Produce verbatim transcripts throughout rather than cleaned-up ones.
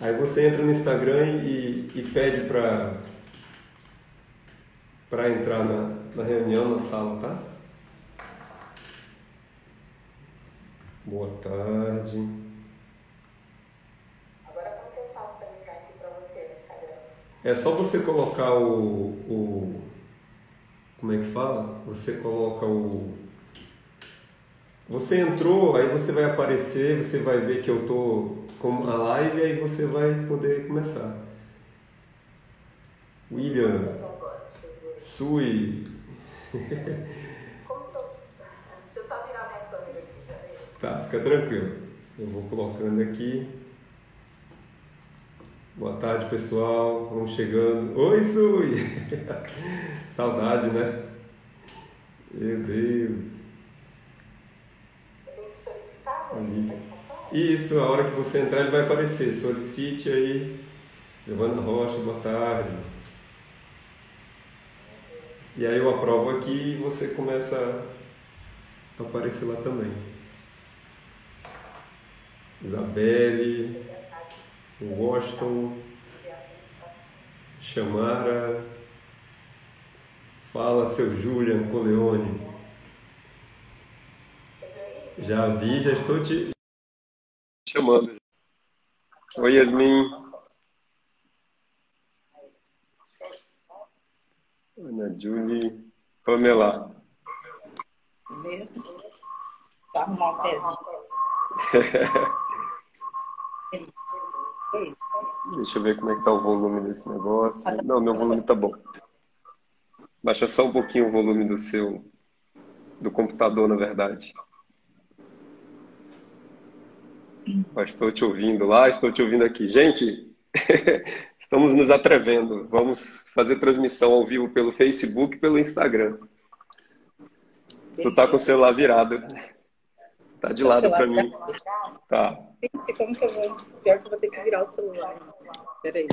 Aí você entra no Instagram e, e pede para para entrar na, na reunião, na sala, tá? Boa tarde. Agora como que eu faço para entrar aqui para você no Instagram? É só você colocar o, o... Como é que fala? Você coloca o... Você entrou, aí você vai aparecer, você vai ver que eu tô com a live, aí você vai poder começar. William, Sui. Como que eu... Deixa eu só virar minha câmera aqui, já veio. Tá, fica tranquilo. Eu vou colocando aqui. Boa tarde, pessoal. Vamos chegando. Oi, Sui! Saudade, né? Meu Deus. Eu tenho que solicitar, Olivia. né? Isso, a hora que você entrar ele vai aparecer. Solicite aí. Giovana Rocha, boa tarde. E aí eu aprovo aqui e você começa a aparecer lá também. Isabelle, Washington, Chamara, fala seu Julian Coleone. Já vi, já estou te chamando. Oi, Yasmin. Ana Julie, Pamela. Beleza? Vou arrumar um pezinho. Deixa eu ver como é que tá o volume desse negócio. Não, meu volume tá bom. Baixa só um pouquinho o volume do seu, do computador, na verdade. Mas estou te ouvindo lá, estou te ouvindo aqui. Gente, estamos nos atrevendo. Vamos fazer transmissão ao vivo pelo Facebook e pelo Instagram. Tu tá com o celular virado. Tá de lado para mim. Tá. Gente, como que eu vou... Pior que eu vou ter que virar o celular. Peraí.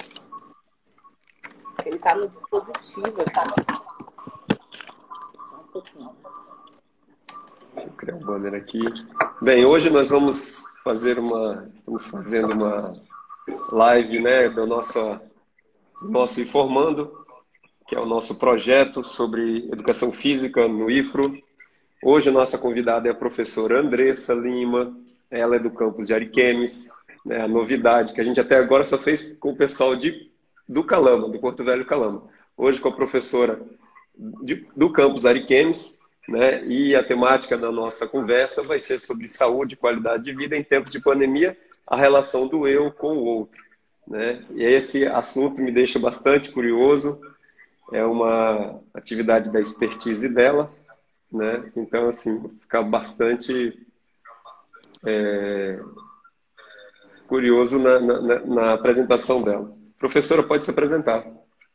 Ele tá no dispositivo, tá? Só um pouquinho. Deixa eu criar um banner aqui. Bem, hoje nós vamos fazer uma... Estamos fazendo uma live, né, do nosso, nosso Informando, que é o nosso projeto sobre educação física no I F R O. Hoje a nossa convidada é a professora Andressa Lima, ela é do campus de Ariquemes, né, a novidade que a gente até agora só fez com o pessoal de, do Calama, do Porto Velho Calama. Hoje com a professora de, do campus Ariquemes, né, e a temática da nossa conversa vai ser sobre saúde e qualidade de vida em tempos de pandemia, a relação do eu com o outro. Né? E esse assunto me deixa bastante curioso, é uma atividade da expertise dela, né? Então, assim, vou ficar bastante é, curioso na, na, na apresentação dela. Professora, pode se apresentar.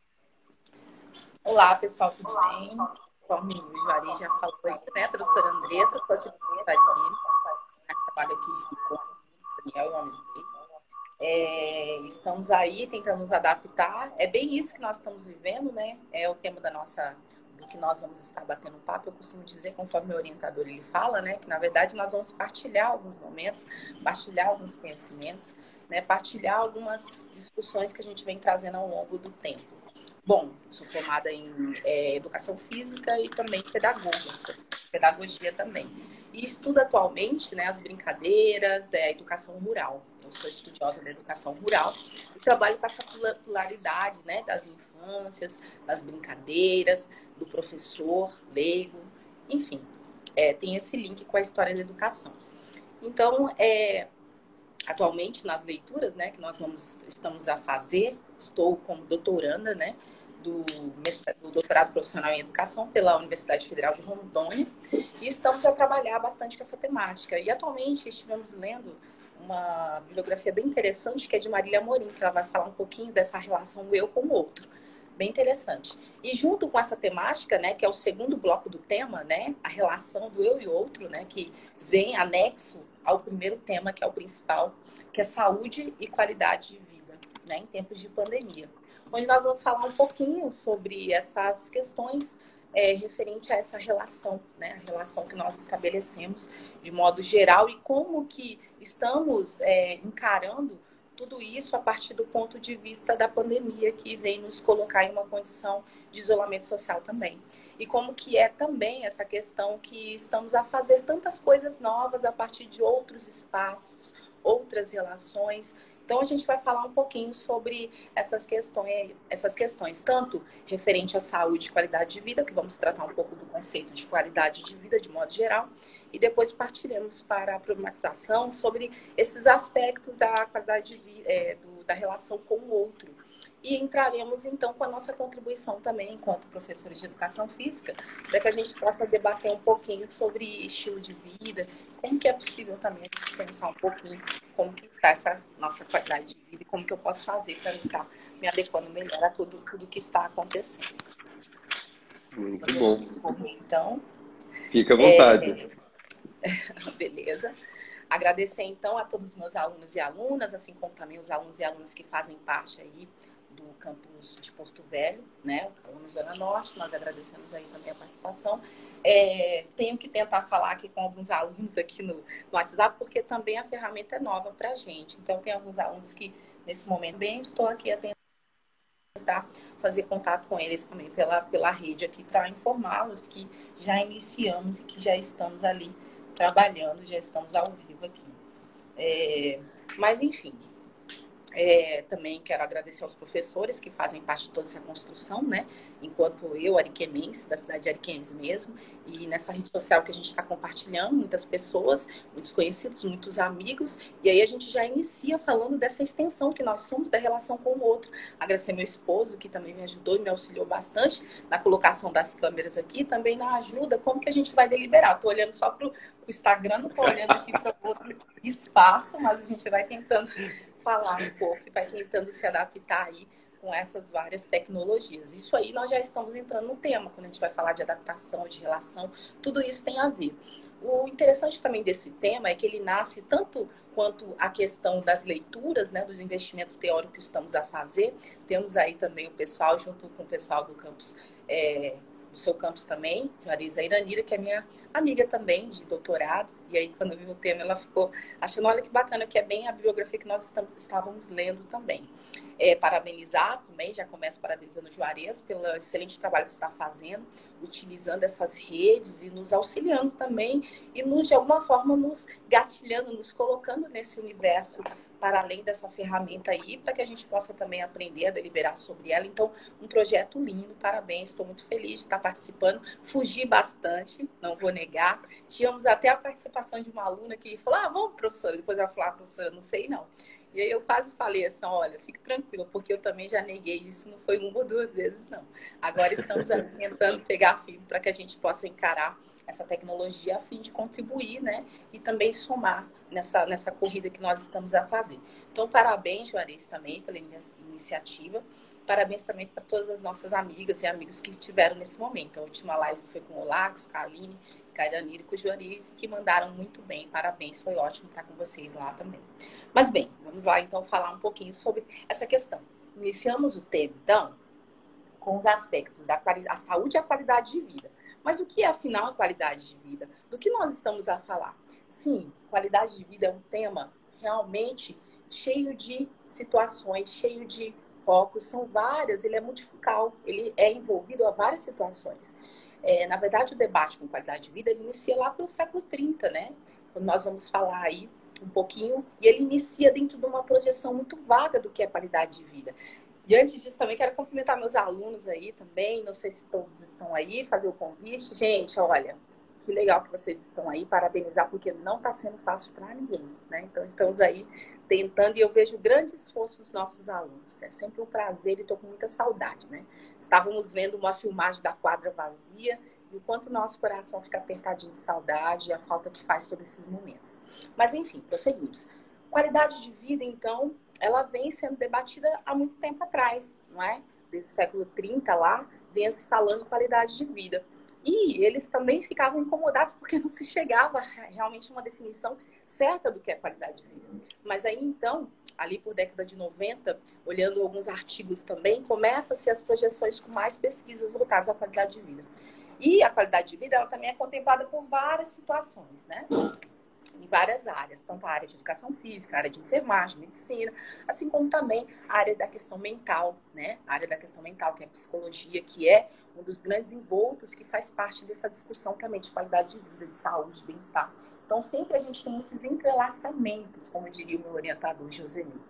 Olá, pessoal, tudo bem? Conforme o Juari já falou aí, né? A professora Andressa, estou aqui no Universidade de Química, trabalho aqui junto com o Daniel e o Amisley. É, estamos aí tentando nos adaptar. É bem isso que nós estamos vivendo, né? É o tema da nossa, do que nós vamos estar batendo papo. Eu costumo dizer, conforme meu orientador ele fala, né? Que na verdade nós vamos partilhar alguns momentos, partilhar alguns conhecimentos, né? Partilhar algumas discussões que a gente vem trazendo ao longo do tempo. Bom, sou formada em é, educação física e também pedagoga, sou pedagogia também. E estudo atualmente, né, as brincadeiras, é, a educação rural. Eu sou estudiosa da educação rural e trabalho com essa pluralidade, né, das infâncias, das brincadeiras, do professor, leigo, enfim, é, tem esse link com a história da educação. Então, é, atualmente nas leituras, né, que nós vamos, estamos a fazer, estou como doutoranda, né, do, do doutorado profissional em educação pela Universidade Federal de Rondônia e estamos a trabalhar bastante com essa temática. E atualmente estivemos lendo uma bibliografia bem interessante que é de Marília Amorim, que ela vai falar um pouquinho dessa relação do eu com o outro. Bem interessante. E junto com essa temática, né, que é o segundo bloco do tema, né, a relação do eu e outro, né, que vem anexo ao primeiro tema, que é o principal, que é saúde e qualidade de vida, né, em tempos de pandemia. Onde nós vamos falar um pouquinho sobre essas questões é, referente a essa relação, né, a relação que nós estabelecemos de modo geral e como que estamos é, encarando Tudo isso a partir do ponto de vista da pandemia, que vem nos colocar em uma condição de isolamento social também. E como que é também essa questão que estamos a fazer tantas coisas novas a partir de outros espaços, outras relações. Então, a gente vai falar um pouquinho sobre essas questões, essas questões, tanto referente à saúde e qualidade de vida, que vamos tratar um pouco do conceito de qualidade de vida de modo geral, e depois partiremos para a problematização sobre esses aspectos da qualidade de vida, é, do, da relação com o outro. E entraremos, então, com a nossa contribuição também, enquanto professores de educação física, para que a gente possa debater um pouquinho sobre estilo de vida, como que é possível também a gente pensar um pouquinho como que está essa nossa qualidade de vida e como que eu posso fazer para estar me adequando melhor a tudo, tudo que está acontecendo. Muito bom. Então, fica à vontade. É... Beleza. Agradecer, então, a todos os meus alunos e alunas, assim como também os alunos e alunas que fazem parte aí do campus de Porto Velho, né, o aluno Zona Norte, nós agradecemos aí também a participação. É, tenho que tentar falar aqui com alguns alunos aqui no, no WhatsApp, porque também a ferramenta é nova para a gente. Então, tem alguns alunos que, nesse momento, bem, estou aqui a tentar fazer contato com eles também pela, pela rede aqui, para informá-los que já iniciamos e que já estamos ali trabalhando, já estamos ao vivo aqui. É, mas, enfim... É, também quero agradecer aos professores que fazem parte de toda essa construção, né? Enquanto eu, ariquemense, da cidade de Ariquemes mesmo, e nessa rede social que a gente está compartilhando, muitas pessoas, muitos conhecidos, muitos amigos, e aí a gente já inicia falando dessa extensão que nós somos da relação com o outro. Agradecer meu esposo, que também me ajudou e me auxiliou bastante na colocação das câmeras aqui, também na ajuda, como que a gente vai deliberar. Estou olhando só para o Instagram, não estou olhando aqui para outro espaço, mas a gente vai tentando falar um pouco e vai tentando se adaptar aí com essas várias tecnologias. Isso aí nós já estamos entrando no tema, quando a gente vai falar de adaptação, de relação, tudo isso tem a ver. O interessante também desse tema é que ele nasce tanto quanto a questão das leituras, né, dos investimentos teóricos que estamos a fazer. Temos aí também o pessoal, junto com o pessoal do campus, é, do seu campus também, Juarez Iranira, que é minha amiga também de doutorado, e aí quando viu o tema ela ficou achando, olha que bacana, que é bem a bibliografia que nós estamos, estávamos lendo também. É, parabenizar também, já começo parabenizando o Juarez pelo excelente trabalho que está fazendo, utilizando essas redes e nos auxiliando também, e nos, de alguma forma, nos gatilhando, nos colocando nesse universo para além dessa ferramenta aí, para que a gente possa também aprender a deliberar sobre ela. Então, um projeto lindo, parabéns, estou muito feliz de estar participando, fugi bastante, não vou negar. Tínhamos até a participação de uma aluna que falou, ah, vamos, professora, depois ela falou, ah, professora, não sei não. E aí eu quase falei assim, olha, fique tranquila, porque eu também já neguei isso, não foi uma ou duas vezes, não. Agora estamos tentando pegar firme para que a gente possa encarar essa tecnologia a fim de contribuir, né? E também somar nessa, nessa corrida que nós estamos a fazer. Então, parabéns, Juarez, também pela iniciativa. Parabéns também para todas as nossas amigas e amigos que tiveram nesse momento. A última live foi com o Olax, com a Aline, com a Iranira e com o Juarez, que mandaram muito bem. Parabéns, foi ótimo estar com vocês lá também. Mas bem, vamos lá então falar um pouquinho sobre essa questão. Iniciamos o tema, então, com os aspectos da a saúde e a qualidade de vida. Mas o que é, afinal, a qualidade de vida? Do que nós estamos a falar? Sim, qualidade de vida é um tema realmente cheio de situações, cheio de focos, são várias, ele é multifocal, ele é envolvido a várias situações. É, na verdade, o debate com qualidade de vida ele inicia lá pelo século trinta, né? Quando nós vamos falar aí um pouquinho, e ele inicia dentro de uma projeção muito vaga do que é qualidade de vida. E antes disso, também quero cumprimentar meus alunos aí também. Não sei se todos estão aí, fazer o convite. Gente, olha, que legal que vocês estão aí. Parabenizar, porque não está sendo fácil para ninguém, né? Então, estamos aí tentando e eu vejo grande esforço dos nossos alunos. É sempre um prazer e estou com muita saudade, né? Estávamos vendo uma filmagem da quadra vazia e o quanto o nosso coração fica apertadinho de saudade e a falta que faz todos esses momentos. Mas, enfim, prosseguimos. Qualidade de vida, então, ela vem sendo debatida há muito tempo atrás, não é? Desde o século trinta lá, vem se falando de qualidade de vida. E eles também ficavam incomodados porque não se chegava realmente a uma definição certa do que é qualidade de vida. Mas aí, então, ali por década de noventa, olhando alguns artigos também, começam-se as projeções com mais pesquisas voltadas à qualidade de vida. E a qualidade de vida, ela também é contemplada por várias situações, né? em várias áreas, tanto a área de educação física, a área de enfermagem, medicina, assim como também a área da questão mental, né? A área da questão mental, que é a psicologia, que é um dos grandes envoltos que faz parte dessa discussão também de qualidade de vida, de saúde, de bem-estar. Então, sempre a gente tem esses entrelaçamentos, como diria o meu orientador, Josemi.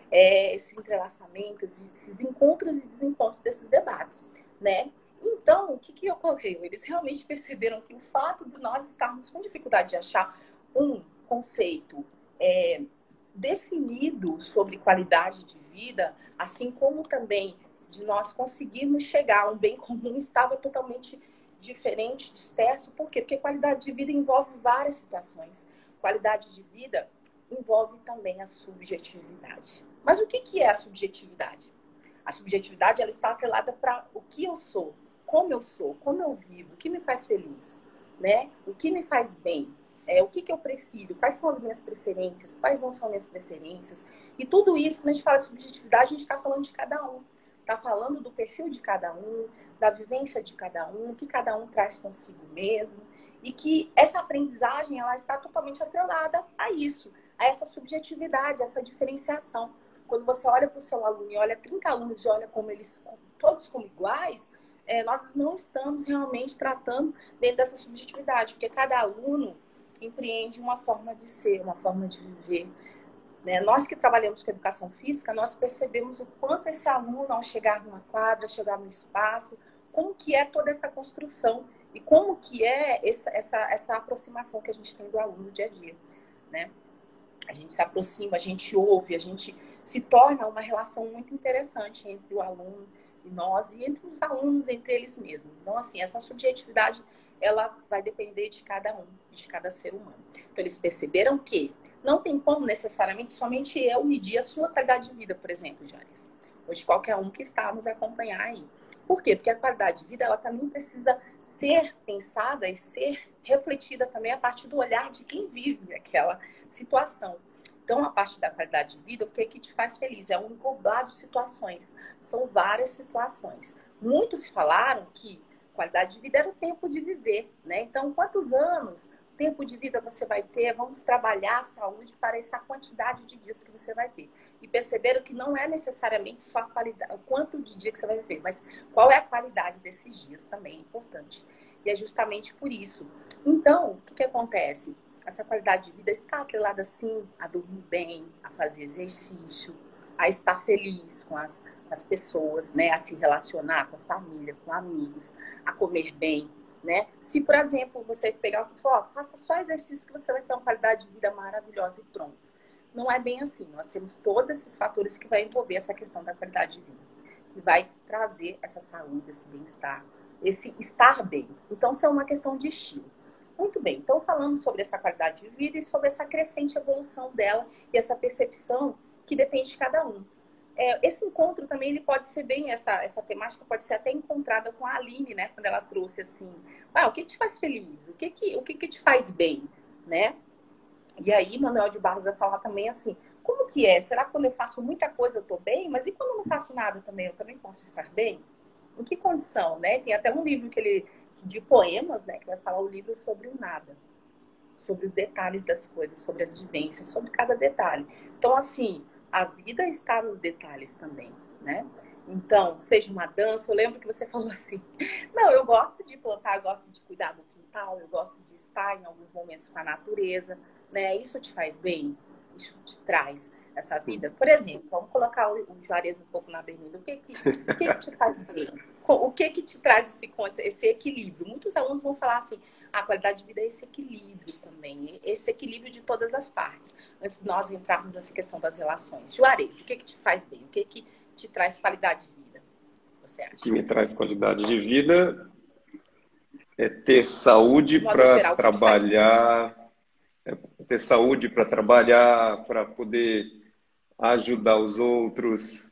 É, esses entrelaçamentos, esses encontros e desencontros desses debates, né? Então, o que, que ocorreu? Eles realmente perceberam que o fato de nós estarmos com dificuldade de achar um conceito é, definido sobre qualidade de vida, assim como também de nós conseguirmos chegar a um bem comum, estava totalmente diferente, disperso. Por quê? Porque qualidade de vida envolve várias situações. Qualidade de vida envolve também a subjetividade. Mas o que, que é a subjetividade? A subjetividade, ela está atrelada para o que eu sou, como eu sou, como eu vivo, o que me faz feliz, né? O que me faz bem, é, o que, que eu prefiro, quais são as minhas preferências, quais não são as minhas preferências. E tudo isso, quando a gente fala de subjetividade, a gente está falando de cada um. Está falando do perfil de cada um, da vivência de cada um, o que cada um traz consigo mesmo. E que essa aprendizagem, ela está totalmente atrelada a isso, a essa subjetividade, essa diferenciação. Quando você olha para o seu aluno e olha trinta alunos e olha como eles, todos como iguais, é, nós não estamos realmente tratando dentro dessa subjetividade, porque cada aluno empreende uma forma de ser, uma forma de viver. Né? Nós que trabalhamos com educação física, nós percebemos o quanto esse aluno, ao chegar numa quadra, chegar no espaço, como que é toda essa construção e como que é essa, essa, essa aproximação que a gente tem do aluno no dia a dia. Né? A gente se aproxima, a gente ouve, a gente se torna uma relação muito interessante entre o aluno e nós, e entre os alunos, entre eles mesmos. Então, assim, essa subjetividade, ela vai depender de cada um, de cada ser humano. Então, eles perceberam que não tem como, necessariamente, somente eu medir a sua qualidade de vida, por exemplo, Jares, ou de qualquer um que está a nos acompanhar aí. Por quê? Porque a qualidade de vida, ela também precisa ser pensada e ser refletida também a partir do olhar de quem vive aquela situação. Então, a parte da qualidade de vida, o que é que te faz feliz? É um englobar de situações. São várias situações. Muitos falaram que qualidade de vida era o tempo de viver, né? Então, quantos anos, tempo de vida você vai ter? Vamos trabalhar a saúde para essa quantidade de dias que você vai ter. E perceberam que não é necessariamente só a qualidade, o quanto de dia que você vai viver, mas qual é a qualidade desses dias também é importante. E é justamente por isso. Então, o que, que acontece? Essa qualidade de vida está atrelada, sim, a dormir bem, a fazer exercício, a estar feliz com as, as pessoas, né? A se relacionar com a família, com amigos, a comer bem, né? Se, por exemplo, você pegar e falar, oh, faça só exercício que você vai ter uma qualidade de vida maravilhosa e pronto. Não é bem assim. Nós temos todos esses fatores que vai envolver essa questão da qualidade de vida, que vai trazer essa saúde, esse bem-estar, esse estar bem. Então, isso é uma questão de estilo. Muito bem, então falamos sobre essa qualidade de vida e sobre essa crescente evolução dela e essa percepção que depende de cada um. É, esse encontro também, ele pode ser bem, essa, essa temática pode ser até encontrada com a Aline, né? Quando ela trouxe assim, ah, o que te faz feliz? O que que, o que que te faz bem? Né? E aí, Manuel de Barros vai falar também assim, como que é? Será que quando eu faço muita coisa eu tô bem? Mas e quando eu não faço nada também, eu também posso estar bem? Em que condição, né? Tem até um livro que ele... de poemas, né, que vai falar o livro sobre o nada, sobre os detalhes das coisas, sobre as vivências, sobre cada detalhe. Então, assim, a vida está nos detalhes também, né? Então, seja uma dança, eu lembro que você falou assim, não, eu gosto de plantar, eu gosto de cuidar do quintal, eu gosto de estar em alguns momentos com a natureza, né? Isso te faz bem? Isso te traz essa vida? Por exemplo, vamos colocar o Juarez um pouco na berlinda. O que que, o que que te faz bem? O que que te traz esse, esse equilíbrio? Muitos alunos vão falar assim, a qualidade de vida é esse equilíbrio também, esse equilíbrio de todas as partes. Antes de nós entrarmos nessa questão das relações. Juarez, o que que te faz bem? O que que te traz qualidade de vida? Você acha? O que me traz qualidade de vida é ter saúde para trabalhar, é ter saúde para trabalhar, para poder ajudar os outros,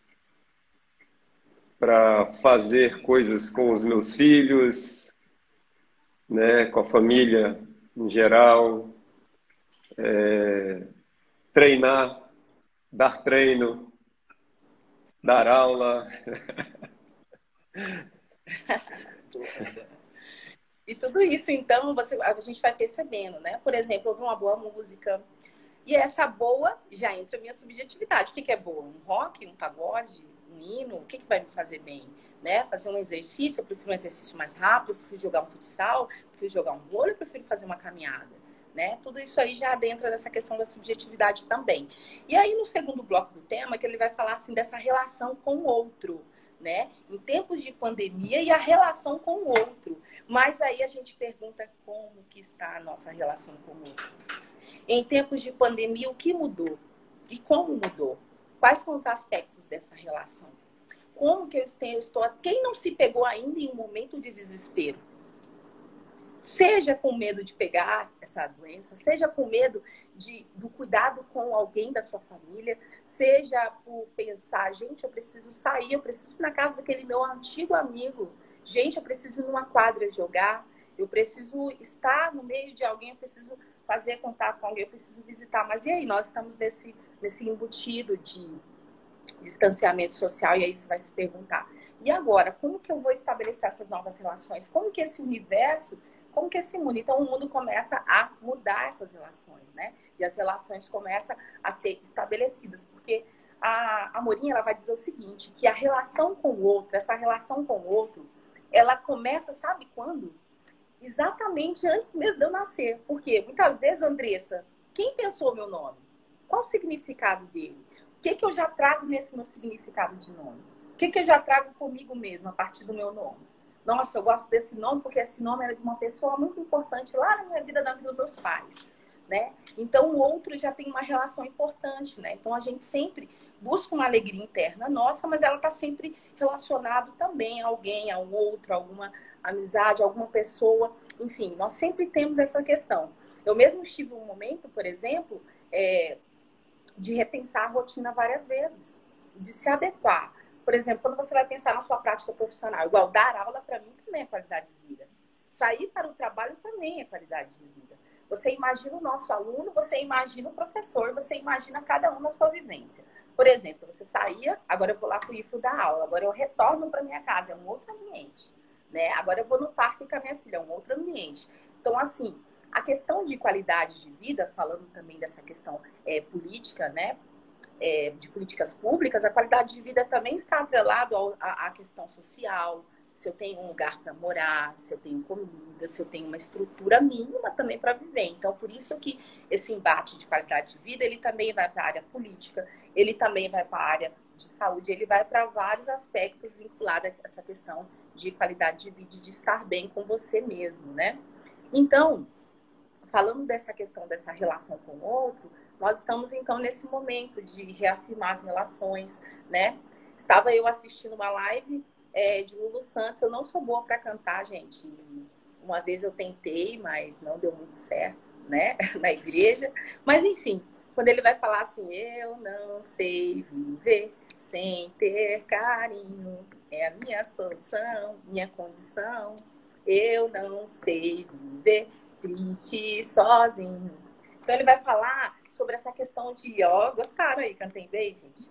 para fazer coisas com os meus filhos, né, com a família em geral, é, treinar, dar treino, dar aula. E tudo isso, então, você, a gente vai percebendo, né? Por exemplo, ouvir uma boa música. E essa boa já entra a minha subjetividade. O que, que é boa? Um rock, um pagode, um hino? O que, que vai me fazer bem? Né? Fazer um exercício, eu prefiro um exercício mais rápido, eu prefiro jogar um futsal, eu prefiro jogar um vôlei, eu prefiro fazer uma caminhada. Né? Tudo isso aí já adentra nessa questão da subjetividade também. E aí, no segundo bloco do tema, que ele vai falar assim, dessa relação com o outro. Né? Em tempos de pandemia e a relação com o outro. Mas aí a gente pergunta como que está a nossa relação com o outro. Em tempos de pandemia, o que mudou? E como mudou? Quais são os aspectos dessa relação? Como que eu estou... Quem não se pegou ainda em um momento de desespero? Seja com medo de pegar essa doença, seja com medo de, do cuidado com alguém da sua família, seja por pensar, gente, eu preciso sair, eu preciso ir na casa daquele meu antigo amigo, gente, eu preciso ir numa quadra jogar, eu preciso estar no meio de alguém, eu preciso fazer contato com alguém, eu preciso visitar. Mas e aí, nós estamos nesse, nesse embutido de distanciamento social, e aí você vai se perguntar, e agora, como que eu vou estabelecer essas novas relações? Como que esse universo... Como que esse mundo? Então, o mundo começa a mudar essas relações, né? E as relações começam a ser estabelecidas. Porque a, a Morinha, ela vai dizer o seguinte, que a relação com o outro, essa relação com o outro, ela começa, sabe quando? Exatamente antes mesmo de eu nascer. Porque muitas vezes, Andressa, quem pensou meu nome? Qual o significado dele? O que, que eu já trago nesse meu significado de nome? O que, que eu já trago comigo mesmo a partir do meu nome? Nossa, eu gosto desse nome porque esse nome era de uma pessoa muito importante lá na minha vida, na vida dos meus pais, né? Então, o outro já tem uma relação importante, né? Então, a gente sempre busca uma alegria interna nossa, mas ela está sempre relacionada também a alguém, a um outro, a alguma amizade, a alguma pessoa. Enfim, nós sempre temos essa questão. Eu mesmo estive um momento, por exemplo, é, de repensar a rotina várias vezes, de se adequar. Por exemplo, quando você vai pensar na sua prática profissional, igual dar aula para mim também é qualidade de vida. Sair para o trabalho também é qualidade de vida. Você imagina o nosso aluno, você imagina o professor, você imagina cada um na sua vivência. Por exemplo, você saía, agora eu vou lá para o I F O dar aula, agora eu retorno para minha casa, é um outro ambiente. Né? Agora eu vou no parque com a minha filha, é um outro ambiente. Então, assim, a questão de qualidade de vida, falando também dessa questão é, política, né? É, de políticas públicas, a qualidade de vida também está atrelado à questão social, se eu tenho um lugar para morar, se eu tenho comida, se eu tenho uma estrutura mínima também para viver. Então, por isso que esse embate de qualidade de vida, ele também vai para a área política, ele também vai para a área de saúde, ele vai para vários aspectos vinculados a essa questão de qualidade de vida, de estar bem com você mesmo, né? Então, falando dessa questão dessa relação com o outro, nós estamos, então, nesse momento de reafirmar as relações, né? Estava eu assistindo uma live é, de Lulu Santos. Eu não sou boa para cantar, gente. Uma vez eu tentei, mas não deu muito certo, né? Na igreja. Mas, enfim, quando ele vai falar assim, eu não sei viver sem ter carinho, é a minha solução, minha condição. Eu não sei viver triste sozinho. Então, ele vai falar sobre essa questão de... Ó, gostaram aí? Cantei bem, gente?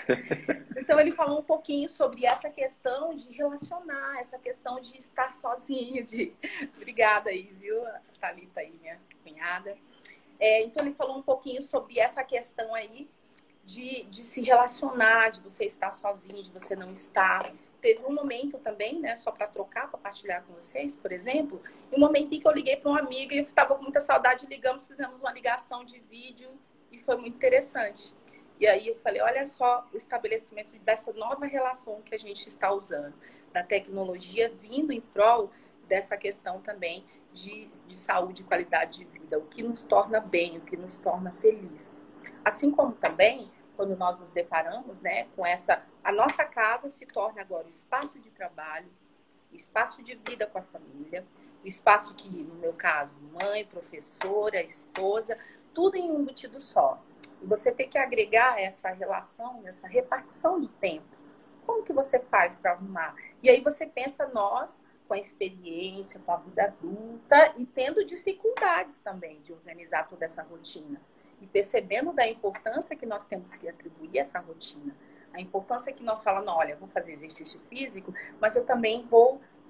Então, ele falou um pouquinho sobre essa questão de relacionar, essa questão de estar sozinho, de... Obrigada aí, viu? A Thalita aí, minha cunhada. É, então, ele falou um pouquinho sobre essa questão aí de, de se relacionar, de você estar sozinho, de você não estar... Teve um momento também, né, só para trocar, para partilhar com vocês, por exemplo, um momento em que eu liguei para uma amiga e eu estava com muita saudade, ligamos, fizemos uma ligação de vídeo e foi muito interessante. E aí eu falei, olha só o estabelecimento dessa nova relação que a gente está usando, da tecnologia vindo em prol dessa questão também de, de saúde e qualidade de vida, o que nos torna bem, o que nos torna feliz. Assim como também... quando nós nos deparamos, né, com essa... A nossa casa se torna agora o espaço de trabalho, o espaço de vida com a família, o espaço que, no meu caso, mãe, professora, esposa, tudo em um embutido só. E você tem que agregar essa relação, essa repartição de tempo. Como que você faz para arrumar? E aí você pensa nós, com a experiência, com a vida adulta e tendo dificuldades também de organizar toda essa rotina. E percebendo da importância que nós temos que atribuir a essa rotina. A importância que nós falamos, olha, vou fazer exercício físico, mas eu também vou,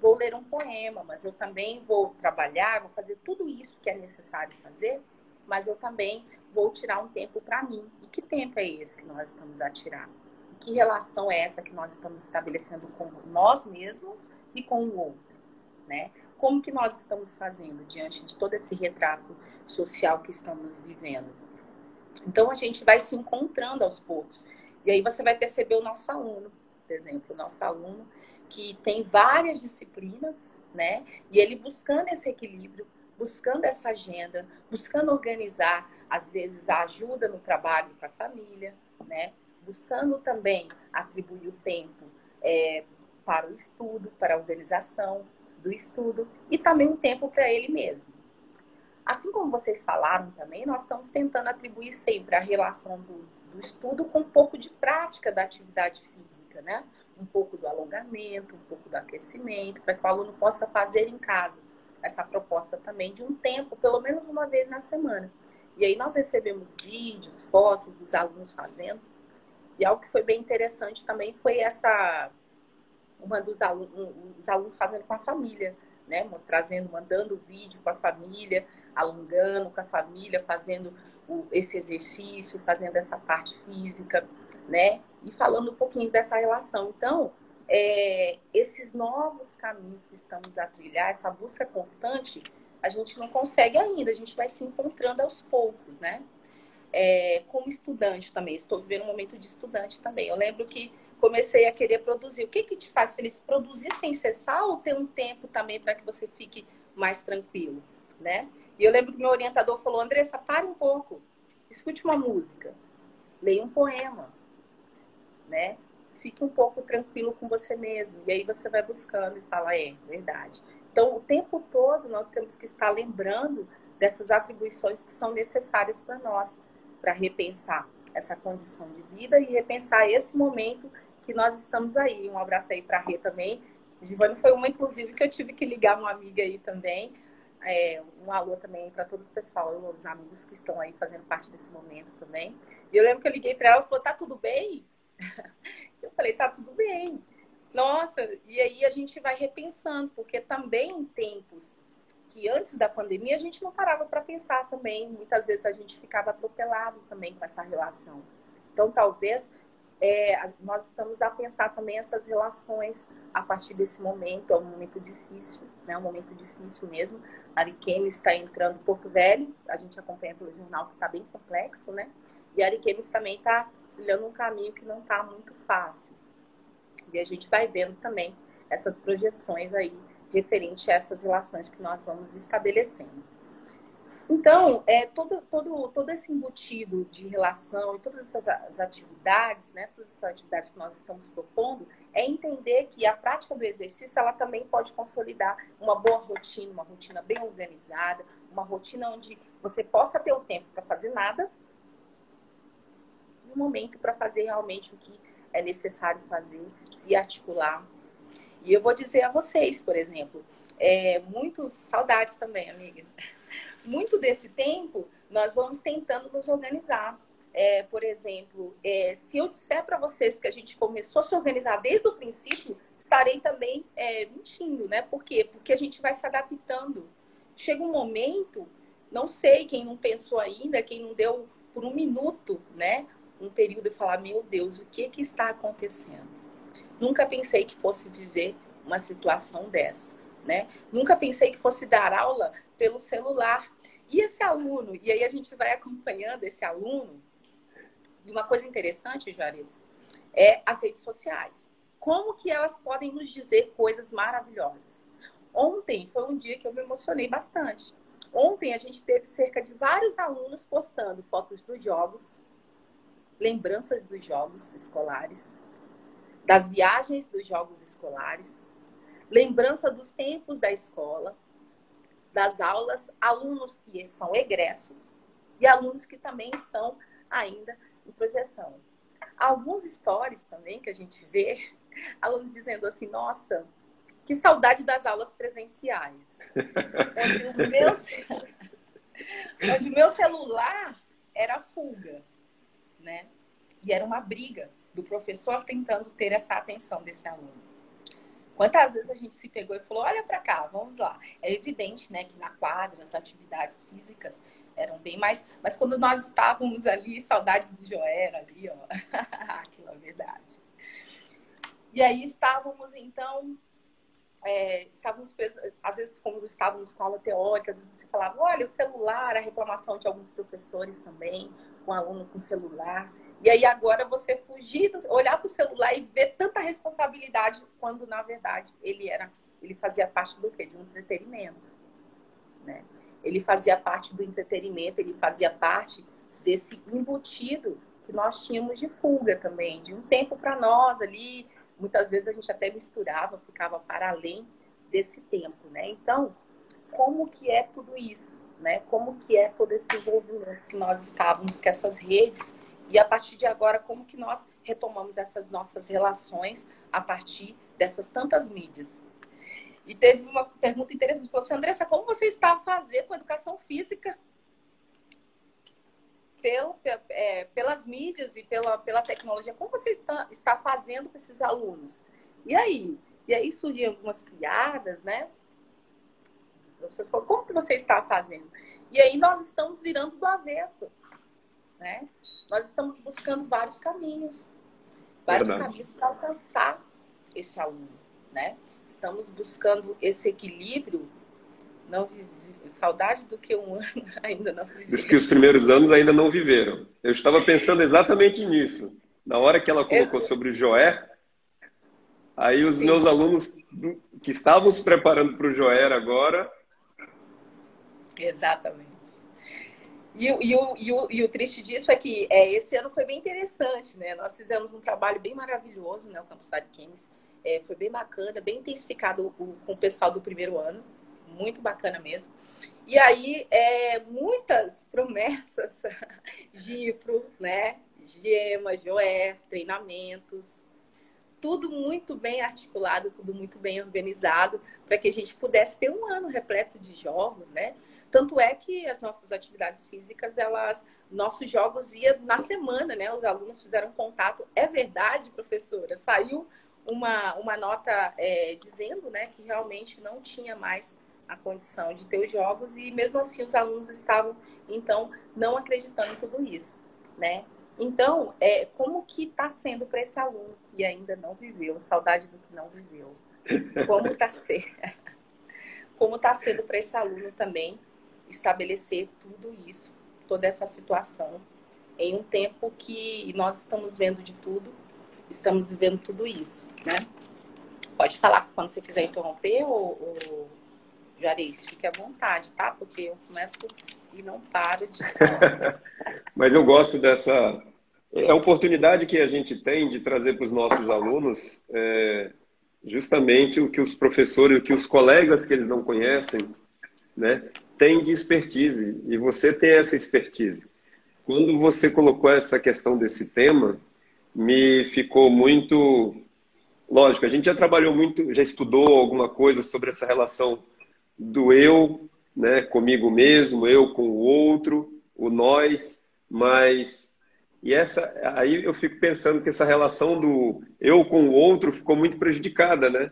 vou ler um poema, mas eu também vou trabalhar, vou fazer tudo isso que é necessário fazer, mas eu também vou tirar um tempo para mim. E que tempo é esse que nós estamos a tirar? E que relação é essa que nós estamos estabelecendo com nós mesmos e com o outro, né? Como que nós estamos fazendo diante de todo esse retrato social que estamos vivendo? Então, a gente vai se encontrando aos poucos. E aí você vai perceber o nosso aluno, por exemplo, o nosso aluno que tem várias disciplinas, né? E ele buscando esse equilíbrio, buscando essa agenda, buscando organizar, às vezes, a ajuda no trabalho com a família, né? Buscando também atribuir o tempo é, para o estudo, para a organização do estudo e também um tempo para ele mesmo. Assim como vocês falaram também, nós estamos tentando atribuir sempre a relação do, do estudo com um pouco de prática da atividade física, né? Um pouco do alongamento, um pouco do aquecimento, para que o aluno possa fazer em casa essa proposta também de um tempo, pelo menos uma vez na semana. E aí nós recebemos vídeos, fotos dos alunos fazendo. E algo que foi bem interessante também foi essa, uma dos alunos, um, os alunos fazendo com a família, né? Trazendo, mandando vídeo com a família, alongando com a família, fazendo o, esse exercício, fazendo essa parte física, né? E falando um pouquinho dessa relação. Então, é, esses novos caminhos que estamos a trilhar, essa busca constante, a gente não consegue ainda, a gente vai se encontrando aos poucos, né? É, como estudante também, estou vivendo um momento de estudante também. Eu lembro que comecei a querer produzir. O que que te faz feliz? Produzir sem cessar ou ter um tempo também para que você fique mais tranquilo, né? E eu lembro que meu orientador falou, Andressa, pare um pouco, escute uma música, leia um poema, né? Fique um pouco tranquilo com você mesmo. E aí você vai buscando e fala, é, verdade. Então, o tempo todo nós temos que estar lembrando dessas atribuições que são necessárias para nós, para repensar essa condição de vida e repensar esse momento que nós estamos aí. Um abraço aí para a Rê também. Giovanni foi uma, inclusive, que eu tive que ligar uma amiga aí também. É, um alô também para todos os pessoal, os amigos que estão aí fazendo parte desse momento também. E eu lembro que eu liguei para ela e falou, tá tudo bem? Eu falei, tá tudo bem. Nossa, e aí a gente vai repensando, porque também em tempos que antes da pandemia a gente não parava para pensar também. Muitas vezes a gente ficava atropelado também com essa relação. Então, talvez é, nós estamos a pensar também essas relações a partir desse momento. É um momento difícil, né? Um momento difícil mesmo. Ariquemes está entrando em Porto Velho, a gente acompanha pelo jornal que está bem complexo, né? E Ariquemes também está trilhando um caminho que não está muito fácil. E a gente vai vendo também essas projeções aí referente a essas relações que nós vamos estabelecendo. Então, é, todo, todo, todo esse embutido de relação e todas essas atividades, né, todas essas atividades que nós estamos propondo, é entender que a prática do exercício, ela também pode consolidar uma boa rotina, uma rotina bem organizada, uma rotina onde você possa ter o tempo para fazer nada e um momento para fazer realmente o que é necessário fazer, se articular. E eu vou dizer a vocês, por exemplo, é, muitos saudades também, amiga. Muito desse tempo, nós vamos tentando nos organizar. É, por exemplo, é, se eu disser para vocês que a gente começou a se organizar desde o princípio, estarei também é, mentindo, né? Por quê? Porque a gente vai se adaptando. Chega um momento, não sei quem não pensou ainda, quem não deu por um minuto, né? Um período e falar, meu Deus, o que que está acontecendo? Nunca pensei que fosse viver uma situação dessa, né? Nunca pensei que fosse dar aula pelo celular. E esse aluno, e aí a gente vai acompanhando esse aluno, e uma coisa interessante, Juarez, é as redes sociais. Como que elas podem nos dizer coisas maravilhosas? Ontem foi um dia que eu me emocionei bastante. Ontem a gente teve cerca de vários alunos postando fotos dos jogos, lembranças dos jogos escolares, das viagens dos jogos escolares, lembrança dos tempos da escola, das aulas, alunos que são egressos e alunos que também estão ainda em projeção. Alguns stories também que a gente vê, alunos dizendo assim, nossa, que saudade das aulas presenciais. Onde o meu, onde o meu celular era fuga, né? E era uma briga do professor tentando ter essa atenção desse aluno. Quantas vezes a gente se pegou e falou, olha para cá, vamos lá. É evidente, né, que na quadra as atividades físicas eram bem mais... Mas quando nós estávamos ali, saudades do Joera ali, ó. Aquilo é verdade. E aí estávamos, então... É, estávamos, às vezes, como estávamos com aula teórica, às vezes você falava, olha, o celular, a reclamação de alguns professores também, com aluno com celular. E aí agora você fugir, olhar para o celular e ver tanta responsabilidade, quando na verdade ele era, ele fazia parte do quê? De um entretenimento, né? Ele fazia parte do entretenimento, ele fazia parte desse embutido que nós tínhamos de fuga também, de um tempo para nós ali. Muitas vezes a gente até misturava, ficava para além desse tempo, né? Então, como que é tudo isso, né? Como que é todo esse envolvimento que nós estávamos com essas redes e a partir de agora, como que nós retomamos essas nossas relações a partir dessas tantas mídias? E teve uma pergunta interessante, falou assim, Andressa, como você está a fazer com a educação física pelo, é, pelas mídias e pela, pela tecnologia? Como você está, está fazendo com esses alunos? E aí? E aí surgiam algumas piadas, né? O professor falou, como que você está fazendo? E aí nós estamos virando do avesso, né? Nós estamos buscando vários caminhos, vários Verdade. caminhos para alcançar esse aluno, né? Estamos buscando esse equilíbrio, não vive, saudade do que um ano ainda não viveu. Dos que os primeiros anos ainda não viveram. Eu estava pensando exatamente nisso. Na hora que ela colocou Exato. sobre o Joé, aí os Sim. meus alunos que estavam se preparando para o Joé agora... Exatamente. E, e, o, e, o, e o triste disso é que é, esse ano foi bem interessante, né? Nós fizemos um trabalho bem maravilhoso, né? O Campus Ariquemes é, foi bem bacana, bem intensificado o, com o pessoal do primeiro ano, muito bacana mesmo. E aí, é, muitas promessas, Gifro, né? Gema, Joé, treinamentos, tudo muito bem articulado, tudo muito bem organizado, para que a gente pudesse ter um ano repleto de jogos, né? Tanto é que as nossas atividades físicas, elas, nossos jogos iam na semana, né? Os alunos fizeram contato. É verdade, professora? Saiu uma, uma nota é, dizendo, né, que realmente não tinha mais a condição de ter os jogos e mesmo assim os alunos estavam, então, não acreditando em tudo isso, né? Então, é, como que está sendo para esse aluno que ainda não viveu, saudade do que não viveu? Como está sendo, como está sendo para esse aluno também estabelecer tudo isso, toda essa situação, em um tempo que nós estamos vendo de tudo, estamos vivendo tudo isso, né? Pode falar quando você quiser interromper, ou, ou... Juarez, fique à vontade, tá? Porque eu começo e não paro de falar. Mas eu gosto dessa... É a oportunidade que a gente tem de trazer para os nossos alunos é, justamente o que os professores, o que os colegas que eles não conhecem, né, têm de expertise. E você tem essa expertise. Quando você colocou essa questão desse tema, me ficou muito... Lógico, a gente já trabalhou muito, já estudou alguma coisa sobre essa relação do eu, né, comigo mesmo, eu com o outro, o nós, mas... E essa, aí eu fico pensando que essa relação do eu com o outro ficou muito prejudicada, né?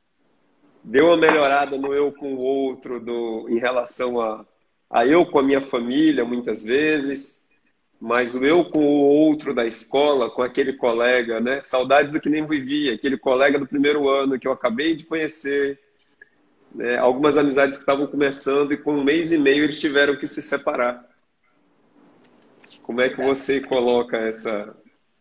Deu uma melhorada no eu com o outro, do, em relação a, a eu com a minha família, muitas vezes, mas o eu com o outro da escola, com aquele colega, né? Saudade do que nem vivia, aquele colega do primeiro ano que eu acabei de conhecer, né? Algumas amizades que estavam começando e com um mês e meio eles tiveram que se separar. Como é que você coloca essa,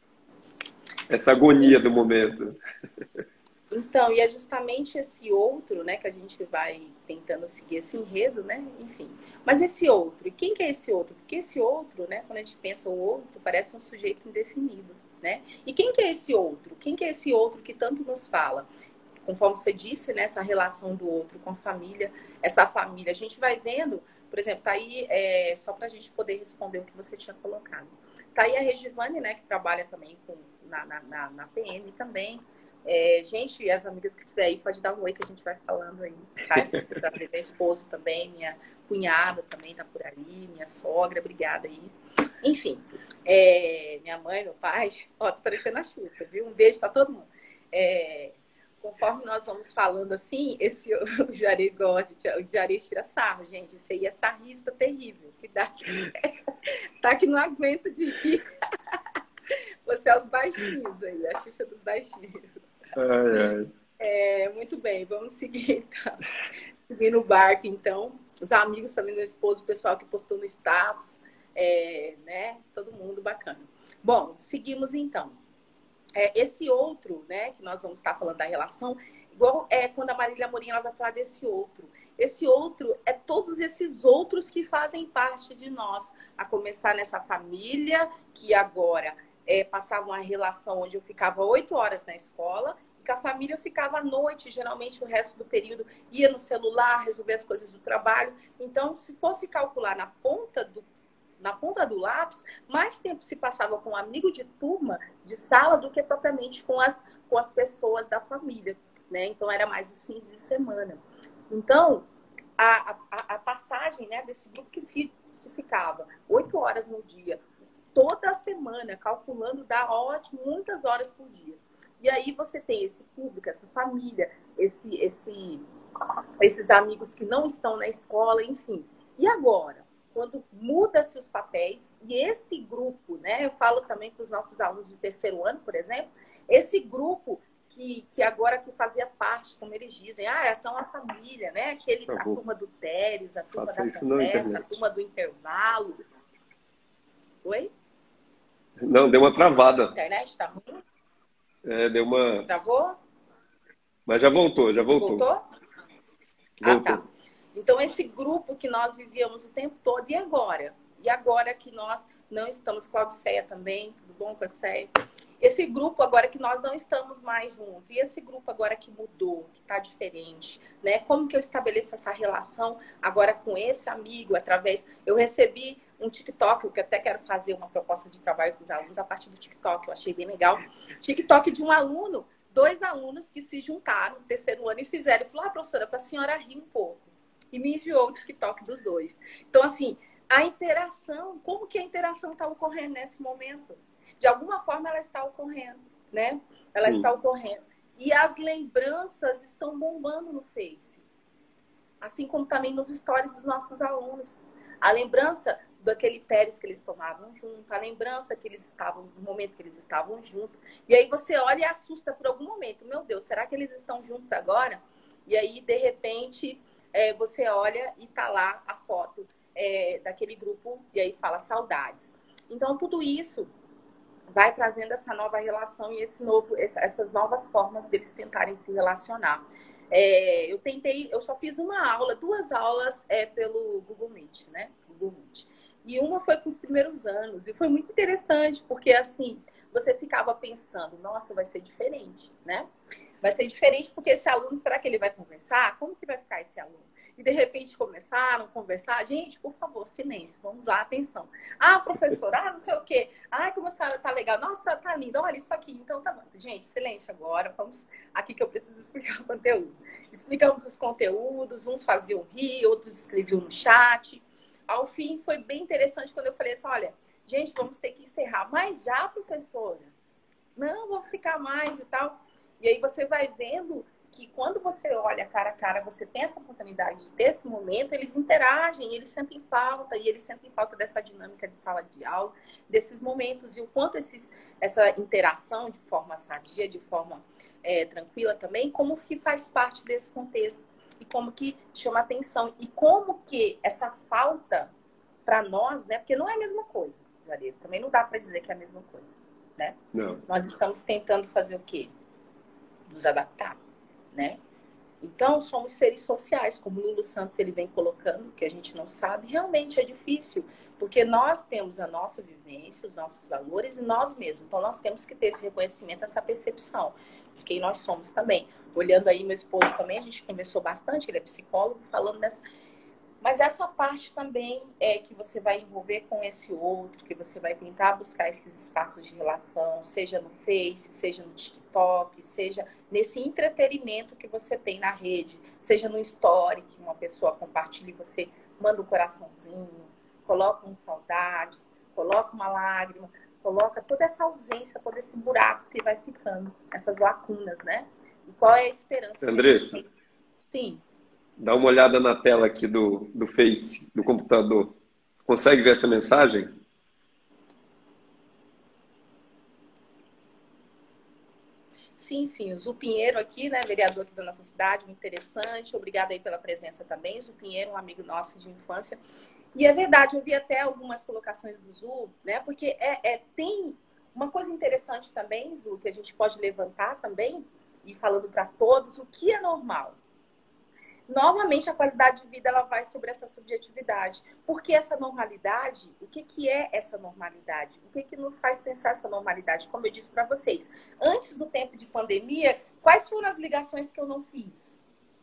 essa agonia do momento? Então, e é justamente esse outro, né, que a gente vai tentando seguir esse enredo, né, enfim. Mas esse outro, e quem que é esse outro? Porque esse outro, né, quando a gente pensa o outro, parece um sujeito indefinido, né? E quem que é esse outro? Quem que é esse outro que tanto nos fala? Conforme você disse, né, essa relação do outro com a família, essa família, a gente vai vendo... Por exemplo, tá aí, é, só para a gente poder responder o que você tinha colocado. Tá aí a Regivane, né, que trabalha também com, na, na, na, na P M também. É, gente, as amigas que estiver aí, pode dar um oi que a gente vai falando aí. Tá? Trazer meu esposo também, minha cunhada também tá por ali, minha sogra, obrigada aí. Enfim, é, minha mãe, meu pai, ó, tá parecendo a Xuxa, viu? Um beijo para todo mundo. É, conforme nós vamos falando assim, esse o Juarez gosta, o Juarez tira sarro, gente. Isso aí é sarrista terrível. Cuidado. Tá que não aguenta de rir. Você é os baixinhos aí, a Xuxa dos baixinhos. Ai, ai. É, muito bem, vamos seguir então. Seguir no barco, então. Os amigos também, meu esposo, o pessoal que postou no status, é, né? Todo mundo bacana. Bom, seguimos então. É, esse outro, né, que nós vamos estar falando da relação, igual é quando a Marília Amorim ela vai falar desse outro. Esse outro é todos esses outros que fazem parte de nós, a começar nessa família que agora é, passava uma relação onde eu ficava oito horas na escola e que a família eu ficava à noite, geralmente o resto do período ia no celular, resolver as coisas do trabalho. Então, se fosse calcular na ponta do na ponta do lápis, mais tempo se passava com um amigo de turma, de sala, do que propriamente com as, com as pessoas da família, né? Então, era mais os fins de semana. Então, a, a, a passagem, né, desse grupo que se, se ficava oito horas no dia, toda a semana, calculando, dá ótimo, muitas horas por dia. E aí você tem esse público, essa família, esse, esse, esses amigos que não estão na escola, enfim. E agora? Quando muda-se os papéis, e esse grupo, né, eu falo também para os nossos alunos de terceiro ano, por exemplo, esse grupo que, que agora que fazia parte, como eles dizem, ah, é tão a família, né, aquele, a turma do Térios, a turma Faça da conversa, a turma do intervalo. Oi? Não, deu uma travada. A internet está ruim? É, deu uma... Travou? Mas já voltou, já voltou. Voltou? Voltou. Ah, tá. Então, esse grupo que nós vivíamos o tempo todo, e agora? E agora que nós não estamos, Claudiceia também, tudo bom, Claudiceia? Esse grupo agora que nós não estamos mais juntos, e esse grupo agora que mudou, que está diferente, né? Como que eu estabeleço essa relação agora com esse amigo, através... Eu recebi um TikTok, que eu até quero fazer uma proposta de trabalho com os alunos a partir do TikTok, eu achei bem legal. TikTok de um aluno, dois alunos que se juntaram no terceiro ano e fizeram, falou, ah, professora, para a senhora rir um pouco. E me enviou o TikTok dos dois. Então, assim, a interação, como que a interação está ocorrendo nesse momento? De alguma forma, ela está ocorrendo, né? Ela Sim. está ocorrendo. E as lembranças estão bombando no Face. Assim como também nos stories dos nossos alunos. A lembrança daquele Teres que eles tomavam junto, a lembrança que eles estavam, no momento que eles estavam juntos. E aí você olha e assusta por algum momento. Meu Deus, será que eles estão juntos agora? E aí, de repente... É, você olha e tá lá a foto é, daquele grupo e aí fala saudades. Então, tudo isso vai trazendo essa nova relação e esse novo, essas novas formas deles tentarem se relacionar. É, eu tentei, eu só fiz uma aula, duas aulas é, pelo Google Meet, né? Google Meet. E uma foi com os primeiros anos. E foi muito interessante, porque assim, você ficava pensando, nossa, vai ser diferente, né? Vai ser diferente porque esse aluno, será que ele vai conversar? Como que vai ficar esse aluno? E de repente começaram a conversar. Gente, por favor, silêncio. Vamos lá, atenção. Ah, professora, ah, não sei o quê. Ah, como a senhora tá legal. Nossa, tá linda. Olha isso aqui. Então tá bom. Gente, silêncio agora. Vamos aqui que eu preciso explicar o conteúdo. Explicamos os conteúdos. Uns faziam rir, outros escreviam no chat. Ao fim, foi bem interessante quando eu falei assim, olha, gente, vamos ter que encerrar. Mas já, professora? Não, vou ficar mais e tal. E aí você vai vendo que quando você olha cara a cara, você tem essa oportunidade de ter esse momento, eles interagem, eles sentem falta, e eles sentem falta dessa dinâmica de sala de aula, desses momentos, e o quanto esses, essa interação de forma sadia, de forma é, tranquila também, como que faz parte desse contexto, e como que chama atenção, e como que essa falta para nós, né, porque não é a mesma coisa, Juarez, também não dá para dizer que é a mesma coisa, né? Não. Nós estamos tentando fazer o quê? Nos adaptar, né? Então, somos seres sociais, como o Lulu Santos ele vem colocando, que a gente não sabe, realmente é difícil, porque nós temos a nossa vivência, os nossos valores e nós mesmos. Então, nós temos que ter esse reconhecimento, essa percepção de quem nós somos também. Olhando aí meu esposo também, a gente conversou bastante, ele é psicólogo, falando dessa... Mas essa parte também é que você vai envolver com esse outro, que você vai tentar buscar esses espaços de relação, seja no Face, seja no TikTok, seja nesse entretenimento que você tem na rede, seja no Story, que uma pessoa compartilha e você manda um coraçãozinho, coloca um saudade, coloca uma lágrima, coloca toda essa ausência, todo esse buraco que vai ficando, essas lacunas, né? E qual é a esperança que a gente Andressa, tem? Sim. dá uma olhada na tela aqui do, do Face, do computador. Consegue ver essa mensagem? Sim, sim. O Zu Pinheiro aqui, né, vereador aqui da nossa cidade, muito interessante. Obrigada aí pela presença também. Zu Pinheiro, um amigo nosso de infância. E é verdade, eu vi até algumas colocações do Zu, né, porque é, é, tem uma coisa interessante também, Zu, que a gente pode levantar também, e falando para todos, o que é normal? Novamente, a qualidade de vida ela vai sobre essa subjetividade. Porque essa normalidade, o que, que é essa normalidade? O que, que nos faz pensar essa normalidade? Como eu disse para vocês, antes do tempo de pandemia, quais foram as ligações que eu não fiz?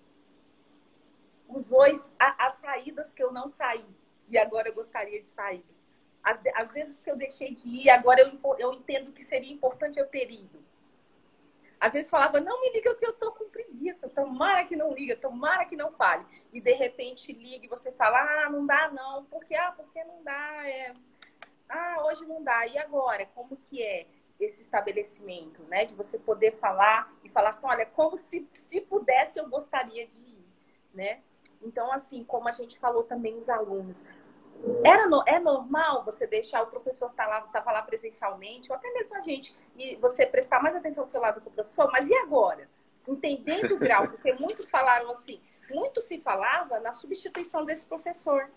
Os dois, a, as saídas que eu não saí e agora eu gostaria de sair. As, as vezes que eu deixei de ir, agora eu, eu entendo que seria importante eu ter ido. Às vezes falava, não me liga que eu tô com preguiça, tomara que não liga, tomara que não fale. E de repente liga e você fala, ah, não dá não, porque, ah, porque não dá, é... ah, hoje não dá. E agora, como que é esse estabelecimento, né? De você poder falar e falar assim, olha, como se, se pudesse eu gostaria de ir, né? Então, assim, como a gente falou também os alunos, Era no, é normal você deixar o professor estar lá, tá lá presencialmente, ou até mesmo a gente, e você prestar mais atenção ao seu lado com o professor, mas e agora? Entendendo o grau, porque muitos falaram assim, muito se falava na substituição desse professor.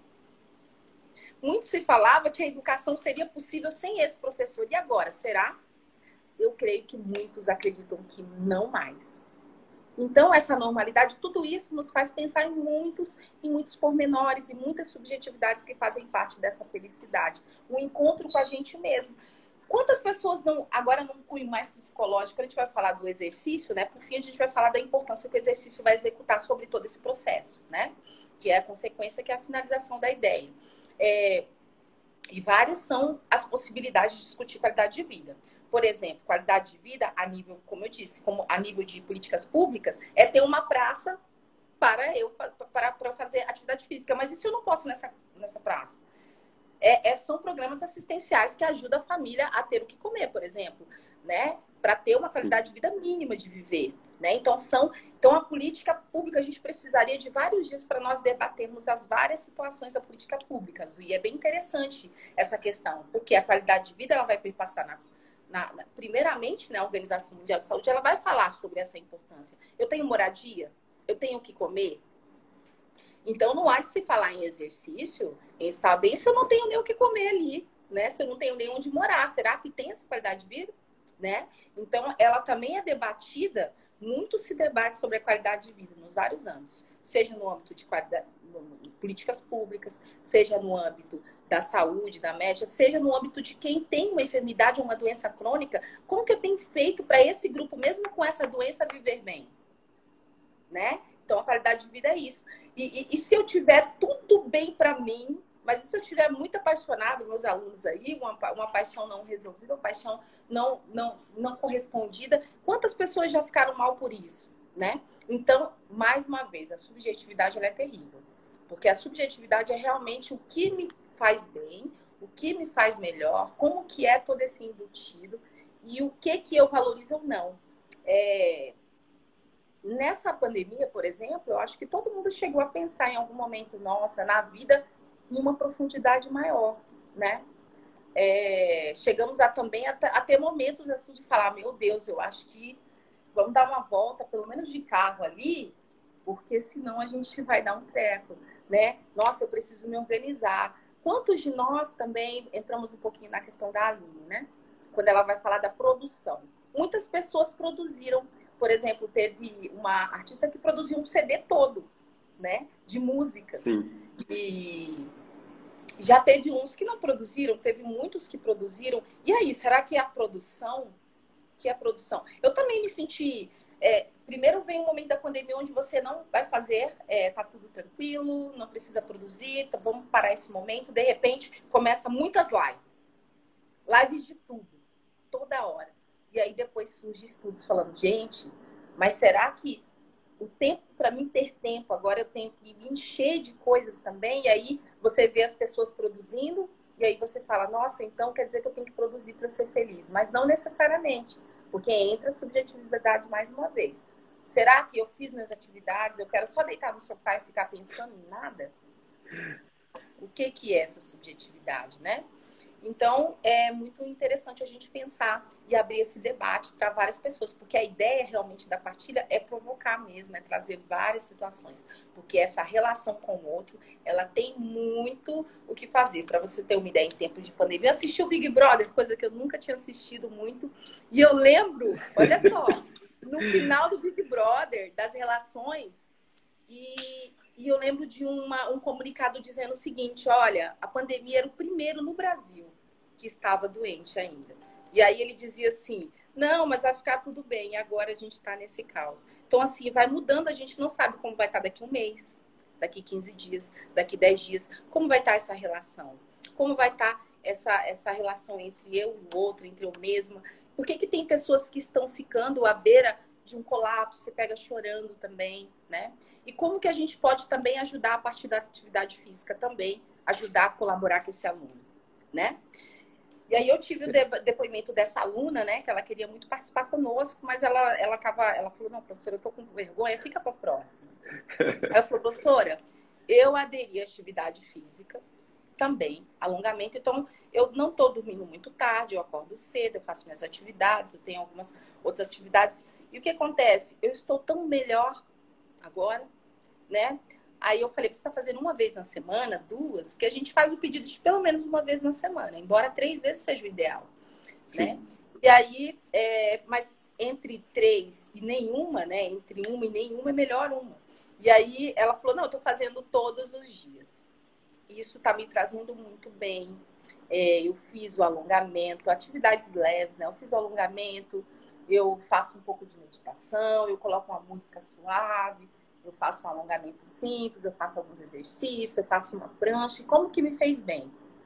Muito se falava que a educação seria possível sem esse professor. E agora, será? Eu creio que muitos acreditam que não mais. Então, essa normalidade, tudo isso nos faz pensar em muitos, em muitos pormenores e muitas subjetividades que fazem parte dessa felicidade. O encontro com a gente mesmo. Quantas pessoas não... Agora, num cunho mais psicológico, a gente vai falar do exercício, né? Por fim, a gente vai falar da importância que o exercício vai executar sobre todo esse processo, né? Que é a consequência, que é a finalização da ideia. É... E várias são as possibilidades de discutir qualidade de vida. Por exemplo, qualidade de vida a nível, como eu disse, como a nível de políticas públicas, é ter uma praça para eu, para, para eu fazer atividade física. Mas e se eu não posso nessa, nessa praça? É, é, são programas assistenciais que ajudam a família a ter o que comer, por exemplo, né? Para ter uma qualidade Sim. de vida mínima de viver. Né? Então, são, então, a política pública, a gente precisaria de vários dias para nós debatermos as várias situações da política pública. E é bem interessante essa questão, porque a qualidade de vida ela vai perpassar na Na, na, primeiramente, né, a Organização Mundial de Saúde, ela vai falar sobre essa importância. Eu tenho moradia? Eu tenho o que comer? Então, não há de se falar em exercício, em estar bem, se eu não tenho nem o que comer ali, né? Se eu não tenho nem onde morar. Será que tem essa qualidade de vida? Né? Então, ela também é debatida, muito se debate sobre a qualidade de vida nos vários âmbitos. Seja no âmbito de qualidade, de políticas públicas, seja no âmbito da saúde, da médica, seja no âmbito de quem tem uma enfermidade ou uma doença crônica, como que eu tenho feito para esse grupo, mesmo com essa doença, viver bem? Né? Então, a qualidade de vida é isso. E, e, e se eu tiver tudo bem para mim, mas e se eu estiver muito apaixonado, meus alunos aí, uma, uma paixão não resolvida, uma paixão não, não, não correspondida, quantas pessoas já ficaram mal por isso? Né? Então, mais uma vez, a subjetividade ela é terrível. Porque a subjetividade é realmente o que me faz bem, o que me faz melhor, como que é todo esse embutido e o que que eu valorizo ou não. É... Nessa pandemia, por exemplo, eu acho que todo mundo chegou a pensar em algum momento, nossa, na vida em uma profundidade maior, né? É... Chegamos a, também a, a ter momentos assim de falar, meu Deus, eu acho que vamos dar uma volta, pelo menos de carro ali, porque senão a gente vai dar um treco, né? Nossa, eu preciso me organizar. Quantos de nós também entramos um pouquinho na questão da Aline, né? Quando ela vai falar da produção. Muitas pessoas produziram, por exemplo, teve uma artista que produziu um C D todo, né? De músicas. Sim. E já teve uns que não produziram, teve muitos que produziram. E aí, será que a produção... que é a produção? Eu também me senti... É, primeiro vem um momento da pandemia onde você não vai fazer, é, tá tudo tranquilo, não precisa produzir, tá, vamos parar esse momento. De repente, começa muitas lives. Lives de tudo, toda hora. E aí depois surge estudos falando, gente, mas será que o tempo, para mim ter tempo, agora eu tenho que me encher de coisas também? E aí você vê as pessoas produzindo, e aí você fala, nossa, então quer dizer que eu tenho que produzir para eu ser feliz. Mas não necessariamente. Porque entra a subjetividade mais uma vez. Será que eu fiz minhas atividades? Eu quero só deitar no sofá e ficar pensando em nada? O que que é essa subjetividade, né? Então, é muito interessante a gente pensar e abrir esse debate para várias pessoas, porque a ideia realmente da partilha é provocar mesmo, é trazer várias situações, porque essa relação com o outro, ela tem muito o que fazer. Para você ter uma ideia, em tempo de pandemia, eu assisti o Big Brother, coisa que eu nunca tinha assistido muito, e eu lembro, olha só, no final do Big Brother, das relações, e, e eu lembro de uma, um comunicado dizendo o seguinte, olha, a pandemia era o primeiro no Brasil que estava doente ainda. E aí ele dizia assim, não, mas vai ficar tudo bem, agora a gente está nesse caos. Então, assim, vai mudando, a gente não sabe como vai estar daqui um mês, daqui quinze dias, daqui dez dias, como vai estar essa relação, como vai estar essa, essa relação entre eu e o outro, entre eu mesma. Por que que tem pessoas que estão ficando à beira de um colapso, você pega chorando também, né? E como que a gente pode também ajudar a partir da atividade física também, ajudar a colaborar com esse aluno, né? E aí eu tive o depoimento dessa aluna, né, que ela queria muito participar conosco, mas ela, ela, tava, ela falou, não, professora, eu tô com vergonha, fica para a próxima. Aí ela falou, professora, eu aderi à atividade física também, alongamento, então eu não tô dormindo muito tarde, eu acordo cedo, eu faço minhas atividades, eu tenho algumas outras atividades. E o que acontece? Eu estou tão melhor agora, né? Aí eu falei, você está fazendo uma vez na semana, duas? Porque a gente faz o pedido de pelo menos uma vez na semana, embora três vezes seja o ideal, sim, né? E aí, é, mas entre três e nenhuma, né? Entre uma e nenhuma é melhor uma. E aí ela falou, não, eu estou fazendo todos os dias. Isso está me trazendo muito bem. É, eu fiz o alongamento, atividades leves, né? Eu fiz o alongamento, eu faço um pouco de meditação, eu coloco uma música suave, eu faço um alongamento simples, eu faço alguns exercícios, eu faço uma prancha, como que me fez bem.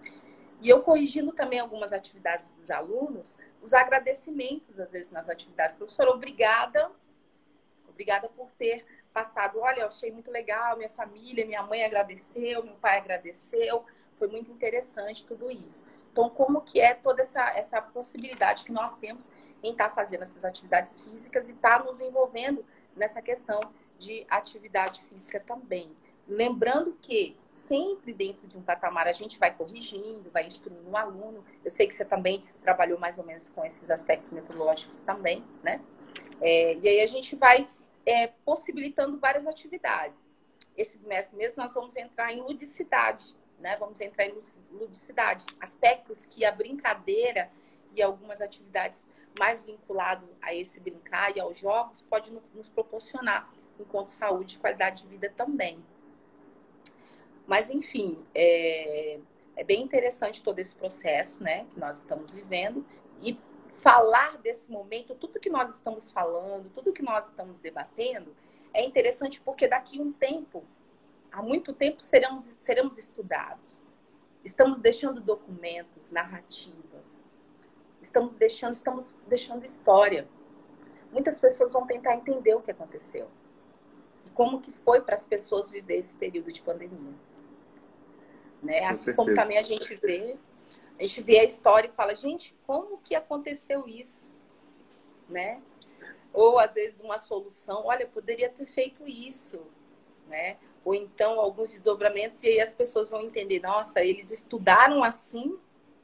E eu corrigindo também algumas atividades dos alunos, os agradecimentos, às vezes, nas atividades. Professora, obrigada, obrigada por ter passado, olha, eu achei muito legal, minha família, minha mãe agradeceu, meu pai agradeceu, foi muito interessante tudo isso. Então, como que é toda essa, essa possibilidade que nós temos em estar fazendo essas atividades físicas e estar nos envolvendo nessa questão de atividade física também. Lembrando que sempre dentro de um patamar a gente vai corrigindo, vai instruindo um aluno. Eu sei que você também trabalhou mais ou menos com esses aspectos metodológicos também, né? É, e aí a gente vai é, possibilitando várias atividades. Esse bimestre mesmo nós vamos entrar em ludicidade, né? Vamos entrar em ludicidade, aspectos que a brincadeira e algumas atividades mais vinculadas a esse brincar e aos jogos pode nos proporcionar enquanto saúde e qualidade de vida também. Mas, enfim, é, é bem interessante todo esse processo, né, que nós estamos vivendo. E falar desse momento, tudo que nós estamos falando, tudo que nós estamos debatendo, é interessante porque daqui a um tempo, há muito tempo, seremos, seremos estudados. Estamos deixando documentos, narrativas. Estamos deixando, estamos deixando história. Muitas pessoas vão tentar entender o que aconteceu. Como que foi para as pessoas viver esse período de pandemia. Né? Assim como também a gente vê, a gente vê a história e fala, gente, como que aconteceu isso? Né? Ou, às vezes, uma solução, olha, eu poderia ter feito isso. Né? Ou então, alguns desdobramentos, e aí as pessoas vão entender, nossa, eles estudaram assim?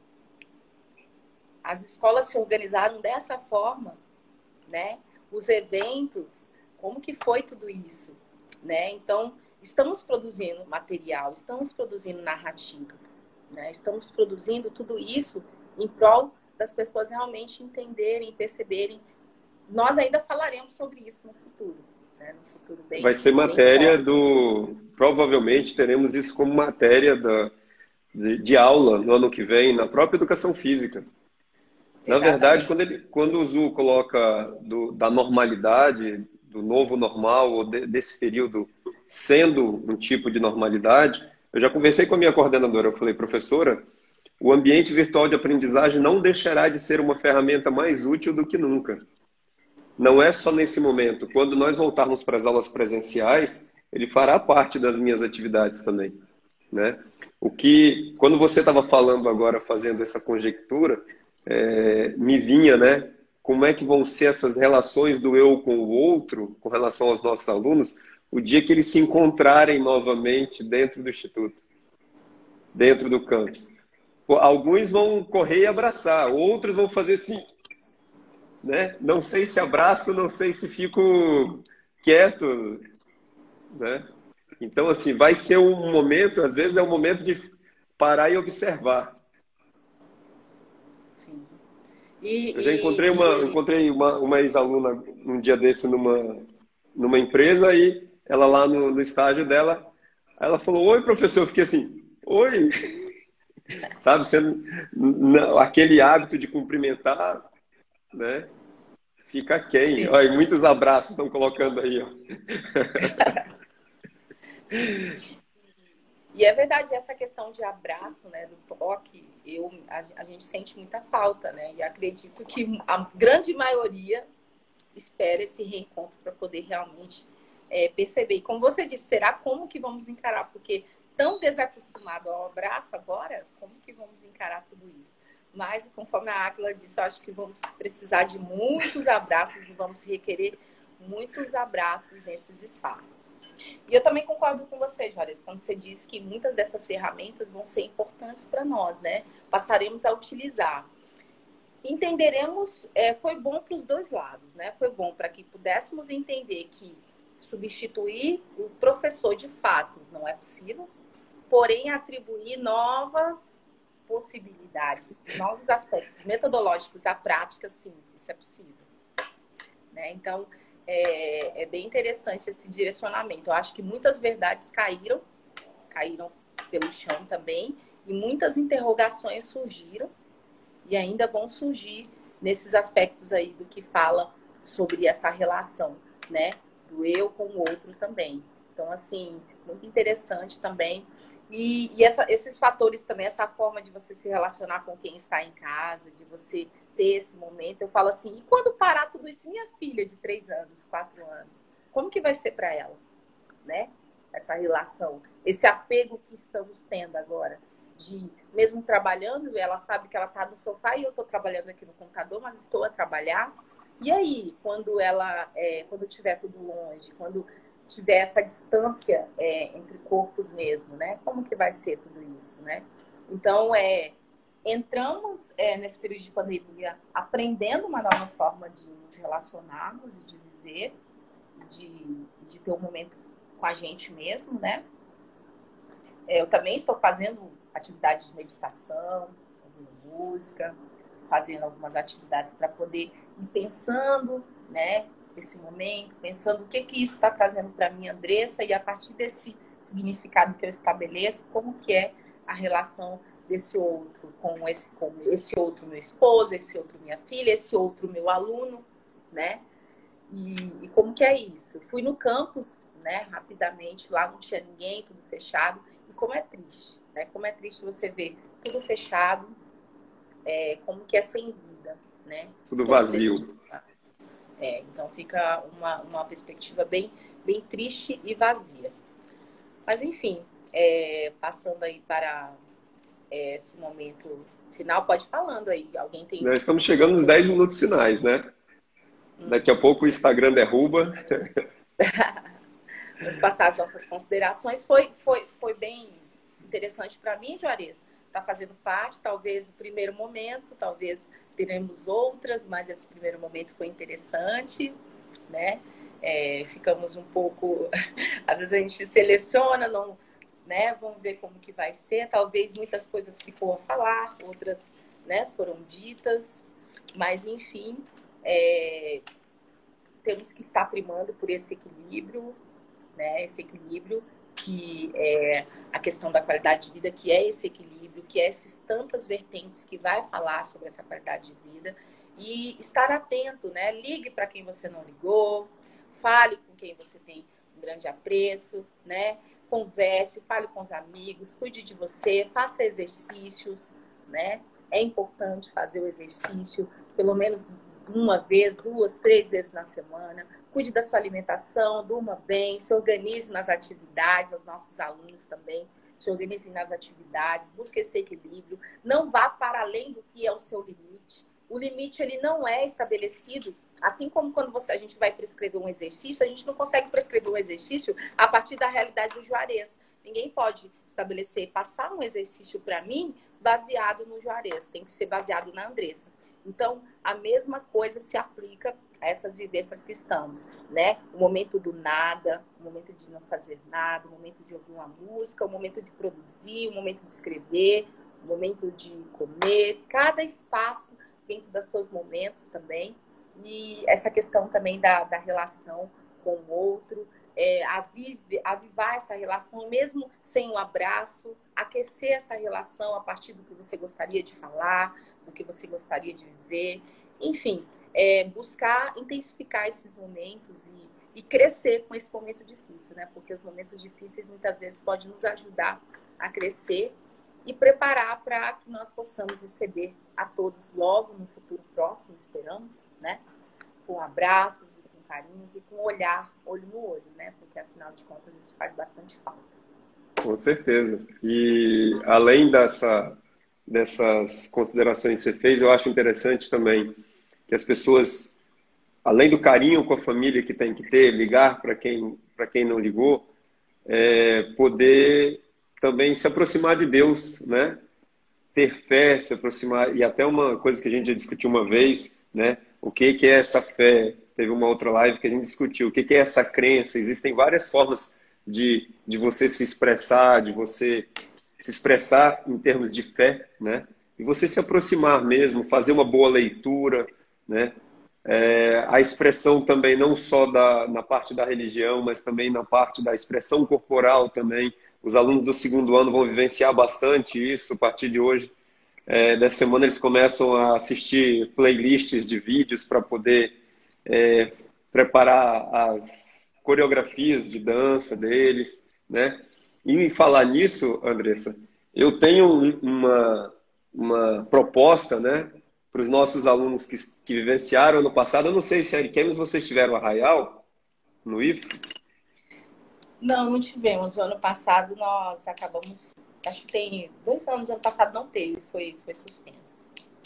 As escolas se organizaram dessa forma? Né? Os eventos, como que foi tudo isso? Né? Então, estamos produzindo material, estamos produzindo narrativa, né? Estamos produzindo tudo isso em prol das pessoas realmente entenderem, perceberem. Nós ainda falaremos sobre isso no futuro. Né? No futuro bem, vai ser matéria do... Provavelmente teremos isso como matéria da, de, de aula no ano que vem, na própria educação física. Na Exatamente. Verdade, quando, ele, quando o Zu coloca do, da normalidade, do novo normal, ou de, desse período sendo um tipo de normalidade, eu já conversei com a minha coordenadora, eu falei, professora, o ambiente virtual de aprendizagem não deixará de ser uma ferramenta mais útil do que nunca. Não é só nesse momento. Quando nós voltarmos para as aulas presenciais, ele fará parte das minhas atividades também. Né? O que, quando você estava falando agora, fazendo essa conjectura, é, me vinha, né, como é que vão ser essas relações do eu com o outro, com relação aos nossos alunos, o dia que eles se encontrarem novamente dentro do Instituto, dentro do campus. Alguns vão correr e abraçar, outros vão fazer assim, né? Não sei se abraço, não sei se fico quieto, né? Então, assim, vai ser um momento, às vezes é um momento de parar e observar. Sim. E, Eu já e, encontrei uma, e... encontrei uma, uma ex-aluna um dia desse numa, numa empresa e ela lá no, no estágio dela, ela falou, oi, professor. Eu fiquei assim, oi. Sabe, sendo, não, aquele hábito de cumprimentar, né? Fica quem? Sim, Olha, muitos abraços estão colocando aí, ó. sim. E é verdade, essa questão de abraço, né, do toque, eu, a, a gente sente muita falta, né? E acredito que a grande maioria espera esse reencontro para poder realmente é, perceber. E como você disse, será como que vamos encarar? Porque tão desacostumado ao abraço agora, como que vamos encarar tudo isso? Mas, conforme a Áquila disse, eu acho que vamos precisar de muitos abraços e vamos requerer muitos abraços nesses espaços. E eu também concordo com você, Juarez, quando você diz que muitas dessas ferramentas vão ser importantes para nós, né? Passaremos a utilizar. Entenderemos, é, foi bom para os dois lados, né? Foi bom para que pudéssemos entender que substituir o professor de fato não é possível, porém atribuir novas possibilidades, novos aspectos metodológicos à prática, sim, isso é possível. Né? Então, é, é bem interessante esse direcionamento. Eu acho que muitas verdades caíram, caíram pelo chão também, e muitas interrogações surgiram, e ainda vão surgir nesses aspectos aí do que fala sobre essa relação, né? Do eu com o outro também. Então, assim, muito interessante também. E, e essa, esses fatores também, essa forma de você se relacionar com quem está em casa, de você ter esse momento. Eu falo assim, e quando parar tudo isso? Minha filha de três anos, quatro anos, como que vai ser para ela, né? Essa relação, esse apego que estamos tendo agora. De, mesmo trabalhando, ela sabe que ela está no sofá e eu estou trabalhando aqui no computador, mas estou a trabalhar. E aí, quando ela, é, quando tiver tudo longe, quando tiver essa distância é, entre corpos mesmo, né? Como que vai ser tudo isso, né? Então, é, entramos é, nesse período de pandemia aprendendo uma nova forma de nos relacionarmos e de viver, de, de ter um momento com a gente mesmo, né? É, eu também estou fazendo atividades de meditação, ouvindo música, fazendo algumas atividades para poder ir pensando, né, esse momento, pensando o que que isso está trazendo para mim, Andressa, e a partir desse significado que eu estabeleço, como que é a relação desse outro com esse, com esse outro meu esposo, esse outro minha filha, esse outro meu aluno, né? E, e como que é isso? Eu fui no campus, né, rapidamente, lá não tinha ninguém, tudo fechado, e como é triste, né? Como é triste você ver tudo fechado, é, como que é sem vida, né? Tudo Todos vazio. esses... É, então fica uma, uma perspectiva bem, bem triste e vazia. Mas enfim, é, passando aí para é, esse momento final, pode ir falando aí. Alguém tem... Nós estamos chegando nos dez minutos finais, né? Hum. Daqui a pouco o Instagram derruba. Vamos passar as nossas considerações. Foi, foi, foi bem interessante para mim, Juarez. Está fazendo parte, talvez o primeiro momento, talvez teremos outras, mas esse primeiro momento foi interessante, né? É, ficamos um pouco... Às vezes a gente seleciona, não, né? Vamos ver como que vai ser. Talvez muitas coisas ficou a falar, outras, né, foram ditas, mas enfim, é, temos que estar primando por esse equilíbrio, né? Esse equilíbrio que é a questão da qualidade de vida, que é esse equilíbrio, que é essas tantas vertentes que vai falar sobre essa qualidade de vida, e estar atento, né? Ligue para quem você não ligou, fale com quem você tem um grande apreço, né? Converse, fale com os amigos, cuide de você, faça exercícios, né? É importante fazer o exercício pelo menos uma vez, duas, três vezes na semana. Cuide da sua alimentação, durma bem, se organize nas atividades, os nossos alunos também se organizem nas atividades, busque esse equilíbrio, não vá para além do que é o seu limite, o limite ele não é estabelecido, assim como quando você, a gente vai prescrever um exercício, a gente não consegue prescrever um exercício a partir da realidade do Juarez. Ninguém pode estabelecer, passar um exercício para mim baseado no Juarez, tem que ser baseado na Andressa. Então, a mesma coisa se aplica a essas vivências que estamos, né? O momento do nada, o momento de não fazer nada, o momento de ouvir uma música, o momento de produzir, o momento de escrever, o momento de comer, cada espaço dentro dos seus momentos também. E essa questão também da, da relação com o outro, é, avive, avivar essa relação, mesmo sem um abraço, aquecer essa relação a partir do que você gostaria de falar, do que você gostaria de viver, enfim, é, buscar intensificar esses momentos e, e crescer com esse momento difícil, né? Porque os momentos difíceis muitas vezes podem nos ajudar a crescer e preparar para que nós possamos receber a todos logo no futuro próximo, esperamos, né? Com abraços e com carinhos e com olhar, olho no olho, né? Porque afinal de contas isso faz bastante falta. Com certeza. E além dessa, dessas considerações que você fez, eu acho interessante também que as pessoas, além do carinho com a família que tem que ter, ligar para quem, para quem não ligou, é, poder também se aproximar de Deus, né? Ter fé, se aproximar, e até uma coisa que a gente já discutiu uma vez, né? O que, que é essa fé? Teve uma outra live que a gente discutiu. O que, que é essa crença? Existem várias formas de, de você se expressar, de você se expressar em termos de fé, né? E você se aproximar mesmo, fazer uma boa leitura, né? É, a expressão também não só da, na parte da religião, mas também na parte da expressão corporal também. Os alunos do segundo ano vão vivenciar bastante isso a partir de hoje. É, dessa semana eles começam a assistir playlists de vídeos para poder é, preparar as coreografias de dança deles, né? E em falar nisso, Andressa, eu tenho um- uma, uma proposta, né, para os nossos alunos que, que vivenciaram ano passado. Eu não sei se a Ariquemes vocês tiveram Arraial no I F. Não, não tivemos. O ano passado nós acabamos, acho que tem dois anos, o ano passado não teve, foi, foi suspenso.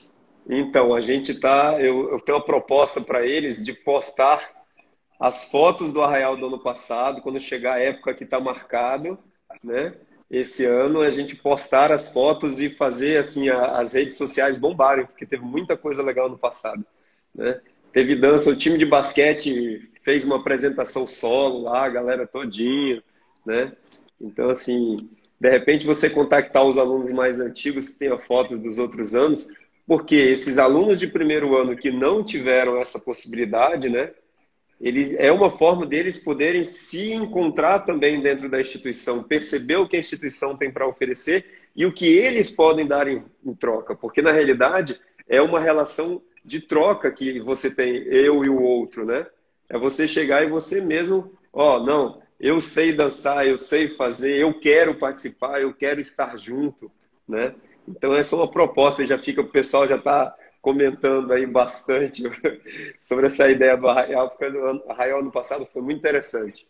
Então, a gente tá, eu, eu tenho uma proposta para eles de postar as fotos do Arraial do ano passado, quando chegar a época que está marcado, né? Esse ano a gente postar as fotos e fazer assim a- as redes sociais bombarem, porque teve muita coisa legal no passado, né? Teve dança, o time de basquete fez uma apresentação solo lá, a galera todinha, né? Então assim, de repente você contactar os alunos mais antigos que tenham fotos dos outros anos, porque esses alunos de primeiro ano que não tiveram essa possibilidade, né? Eles, é uma forma deles poderem se encontrar também dentro da instituição, perceber o que a instituição tem para oferecer e o que eles podem dar em, em troca, porque na realidade é uma relação de troca que você tem, eu e o outro, né? É você chegar e você mesmo, ó, não, eu sei dançar, eu sei fazer, eu quero participar, eu quero estar junto, né? Então essa é uma proposta, e já fica, o pessoal já está comentando aí bastante sobre essa ideia do Arraial, porque o Arraial no passado foi muito interessante.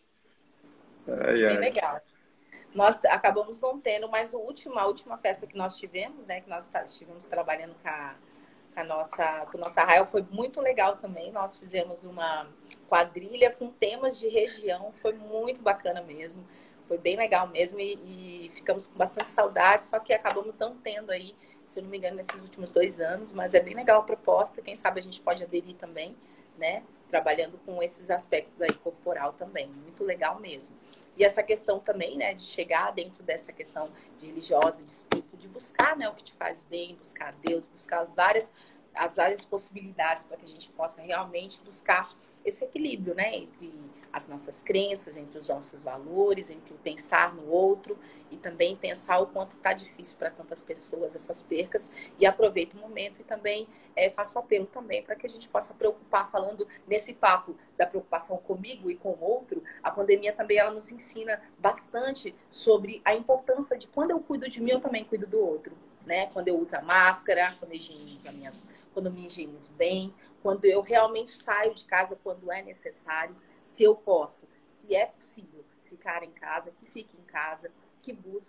Sim, Ai, bem ai. legal. Nós acabamos não tendo, mas o último, a última festa que nós tivemos, né, que nós tá- estivemos trabalhando com a, com a nossa, com o nosso Arraial, foi muito legal também. Nós fizemos uma quadrilha com temas de região, foi muito bacana mesmo. Foi bem legal mesmo e, e ficamos com bastante saudade, só que acabamos não tendo aí, se eu não me engano, nesses últimos dois anos, mas é bem legal a proposta, quem sabe a gente pode aderir também, né? Trabalhando com esses aspectos aí corporal também, muito legal mesmo. E essa questão também, né, de chegar dentro dessa questão de religiosa, de espírito, de buscar, né, o que te faz bem, buscar Deus, buscar as várias, as várias possibilidades para que a gente possa realmente buscar esse equilíbrio, né, entre as nossas crenças, entre os nossos valores, entre o pensar no outro e também pensar o quanto está difícil para tantas pessoas essas percas e aproveito o momento e também é, faço apelo também para que a gente possa preocupar, falando nesse papo da preocupação comigo e com o outro, a pandemia também ela nos ensina bastante sobre a importância de quando eu cuido de mim, eu também cuido do outro, né? Quando eu uso a máscara, quando eu higienizo as minhas, quando eu me higienizo bem, quando eu realmente saio de casa quando é necessário, se eu posso, se é possível ficar em casa, que fique em casa, que busque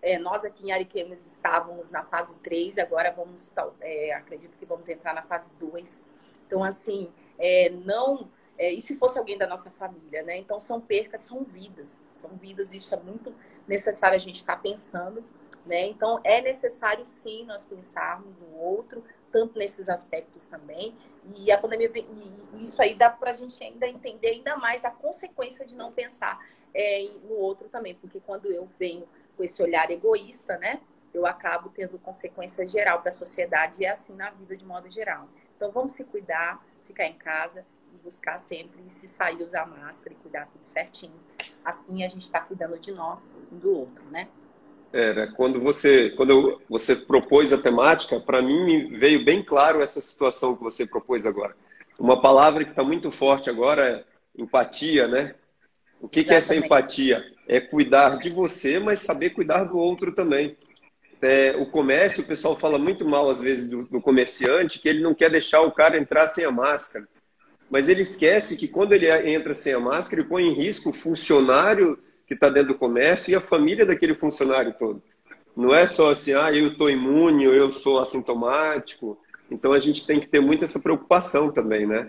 é, nós aqui em Ariquemes estávamos na fase três, agora vamos, é, acredito que vamos entrar na fase dois. Então, assim, é, não... É, e se fosse alguém da nossa família, né? Então, são percas, são vidas. São vidas, e isso é muito necessário a gente estar pensando, né? Então, é necessário, sim, nós pensarmos no outro, tanto nesses aspectos também. E a pandemia, e isso aí dá para a gente ainda entender ainda mais a consequência de não pensar é, no outro também. Porque quando eu venho com esse olhar egoísta, né? Eu acabo tendo consequência geral para a sociedade, e é assim na vida de modo geral. Então, vamos se cuidar, ficar em casa, buscar sempre, se sair, usar máscara e cuidar tudo certinho. Assim a gente está cuidando de nós e do outro, né? Era, quando você, quando você propôs a temática, para mim me veio bem claro essa situação que você propôs agora. Uma palavra que está muito forte agora é empatia, né? O que, que é essa empatia? É cuidar de você, mas saber cuidar do outro também. É, o comércio, o pessoal fala muito mal às vezes do, do comerciante, que ele não quer deixar o cara entrar sem a máscara. Mas ele esquece que quando ele entra sem a máscara, ele põe em risco o funcionário que está dentro do comércio e a família daquele funcionário todo. Não é só assim, ah, eu estou imune, ou eu sou assintomático. Então a gente tem que ter muito essa preocupação também, né?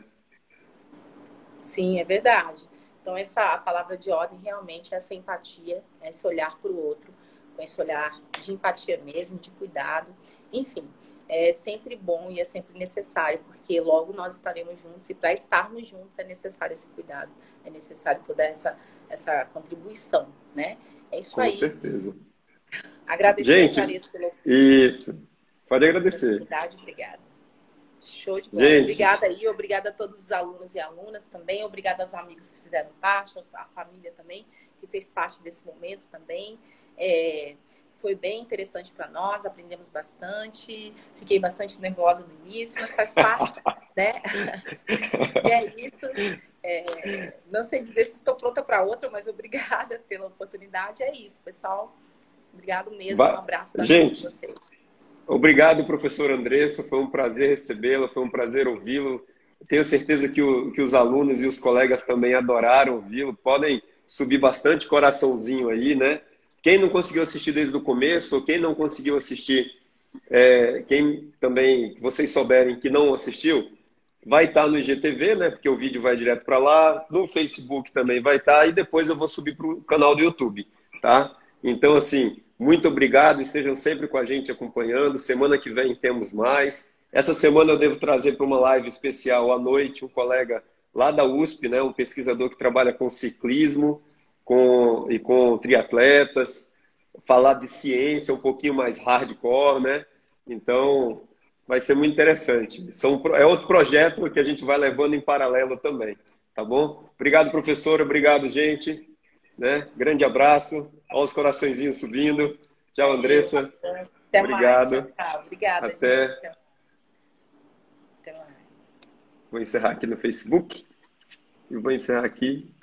Sim, é verdade. Então essa a palavra de ordem realmente é essa empatia, é esse olhar para o outro, com esse olhar de empatia mesmo, de cuidado, enfim. É sempre bom e é sempre necessário, porque logo nós estaremos juntos, e para estarmos juntos é necessário esse cuidado, é necessário toda essa, essa contribuição, né? É isso Com aí. Com certeza. Agradecer, gente, Clarice, pela isso. Pode agradecer. oportunidade. Obrigada. Show de bola. Gente. Obrigada aí, obrigada a todos os alunos e alunas também, obrigada aos amigos que fizeram parte, à família também, que fez parte desse momento também. É... Foi bem interessante para nós, aprendemos bastante. Fiquei bastante nervosa no início, mas faz parte, né? E é isso. É, não sei dizer se estou pronta para outra, mas obrigada pela oportunidade. É isso, pessoal. Obrigado mesmo. Um abraço para todos vocês. Obrigado, professora Andressa. Foi um prazer recebê-la, foi um prazer ouvi-lo. Tenho certeza que, o, que os alunos e os colegas também adoraram ouvi-lo. Podem subir bastante coraçãozinho aí, né? Quem não conseguiu assistir desde o começo, ou quem não conseguiu assistir, é, quem também, vocês souberem que não assistiu, vai estar no I G T V, né? Porque o vídeo vai direto para lá, no Facebook também vai estar, e depois eu vou subir para o canal do YouTube, tá? Então, assim, muito obrigado, estejam sempre com a gente acompanhando. Semana que vem temos mais. Essa semana eu devo trazer para uma live especial à noite um colega lá da U S P, né? Um pesquisador que trabalha com ciclismo, Com, e com triatletas, falar de ciência um pouquinho mais hardcore, né? Então, vai ser muito interessante. São, é outro projeto que a gente vai levando em paralelo também, tá bom? Obrigado, professora, obrigado, gente. Né? Grande abraço, olha os coraçõezinhos subindo. Tchau, Andressa. Até obrigado. mais. Tchau, tchau. Obrigada, Até. gente. Até mais. Vou encerrar aqui no Facebook e vou encerrar aqui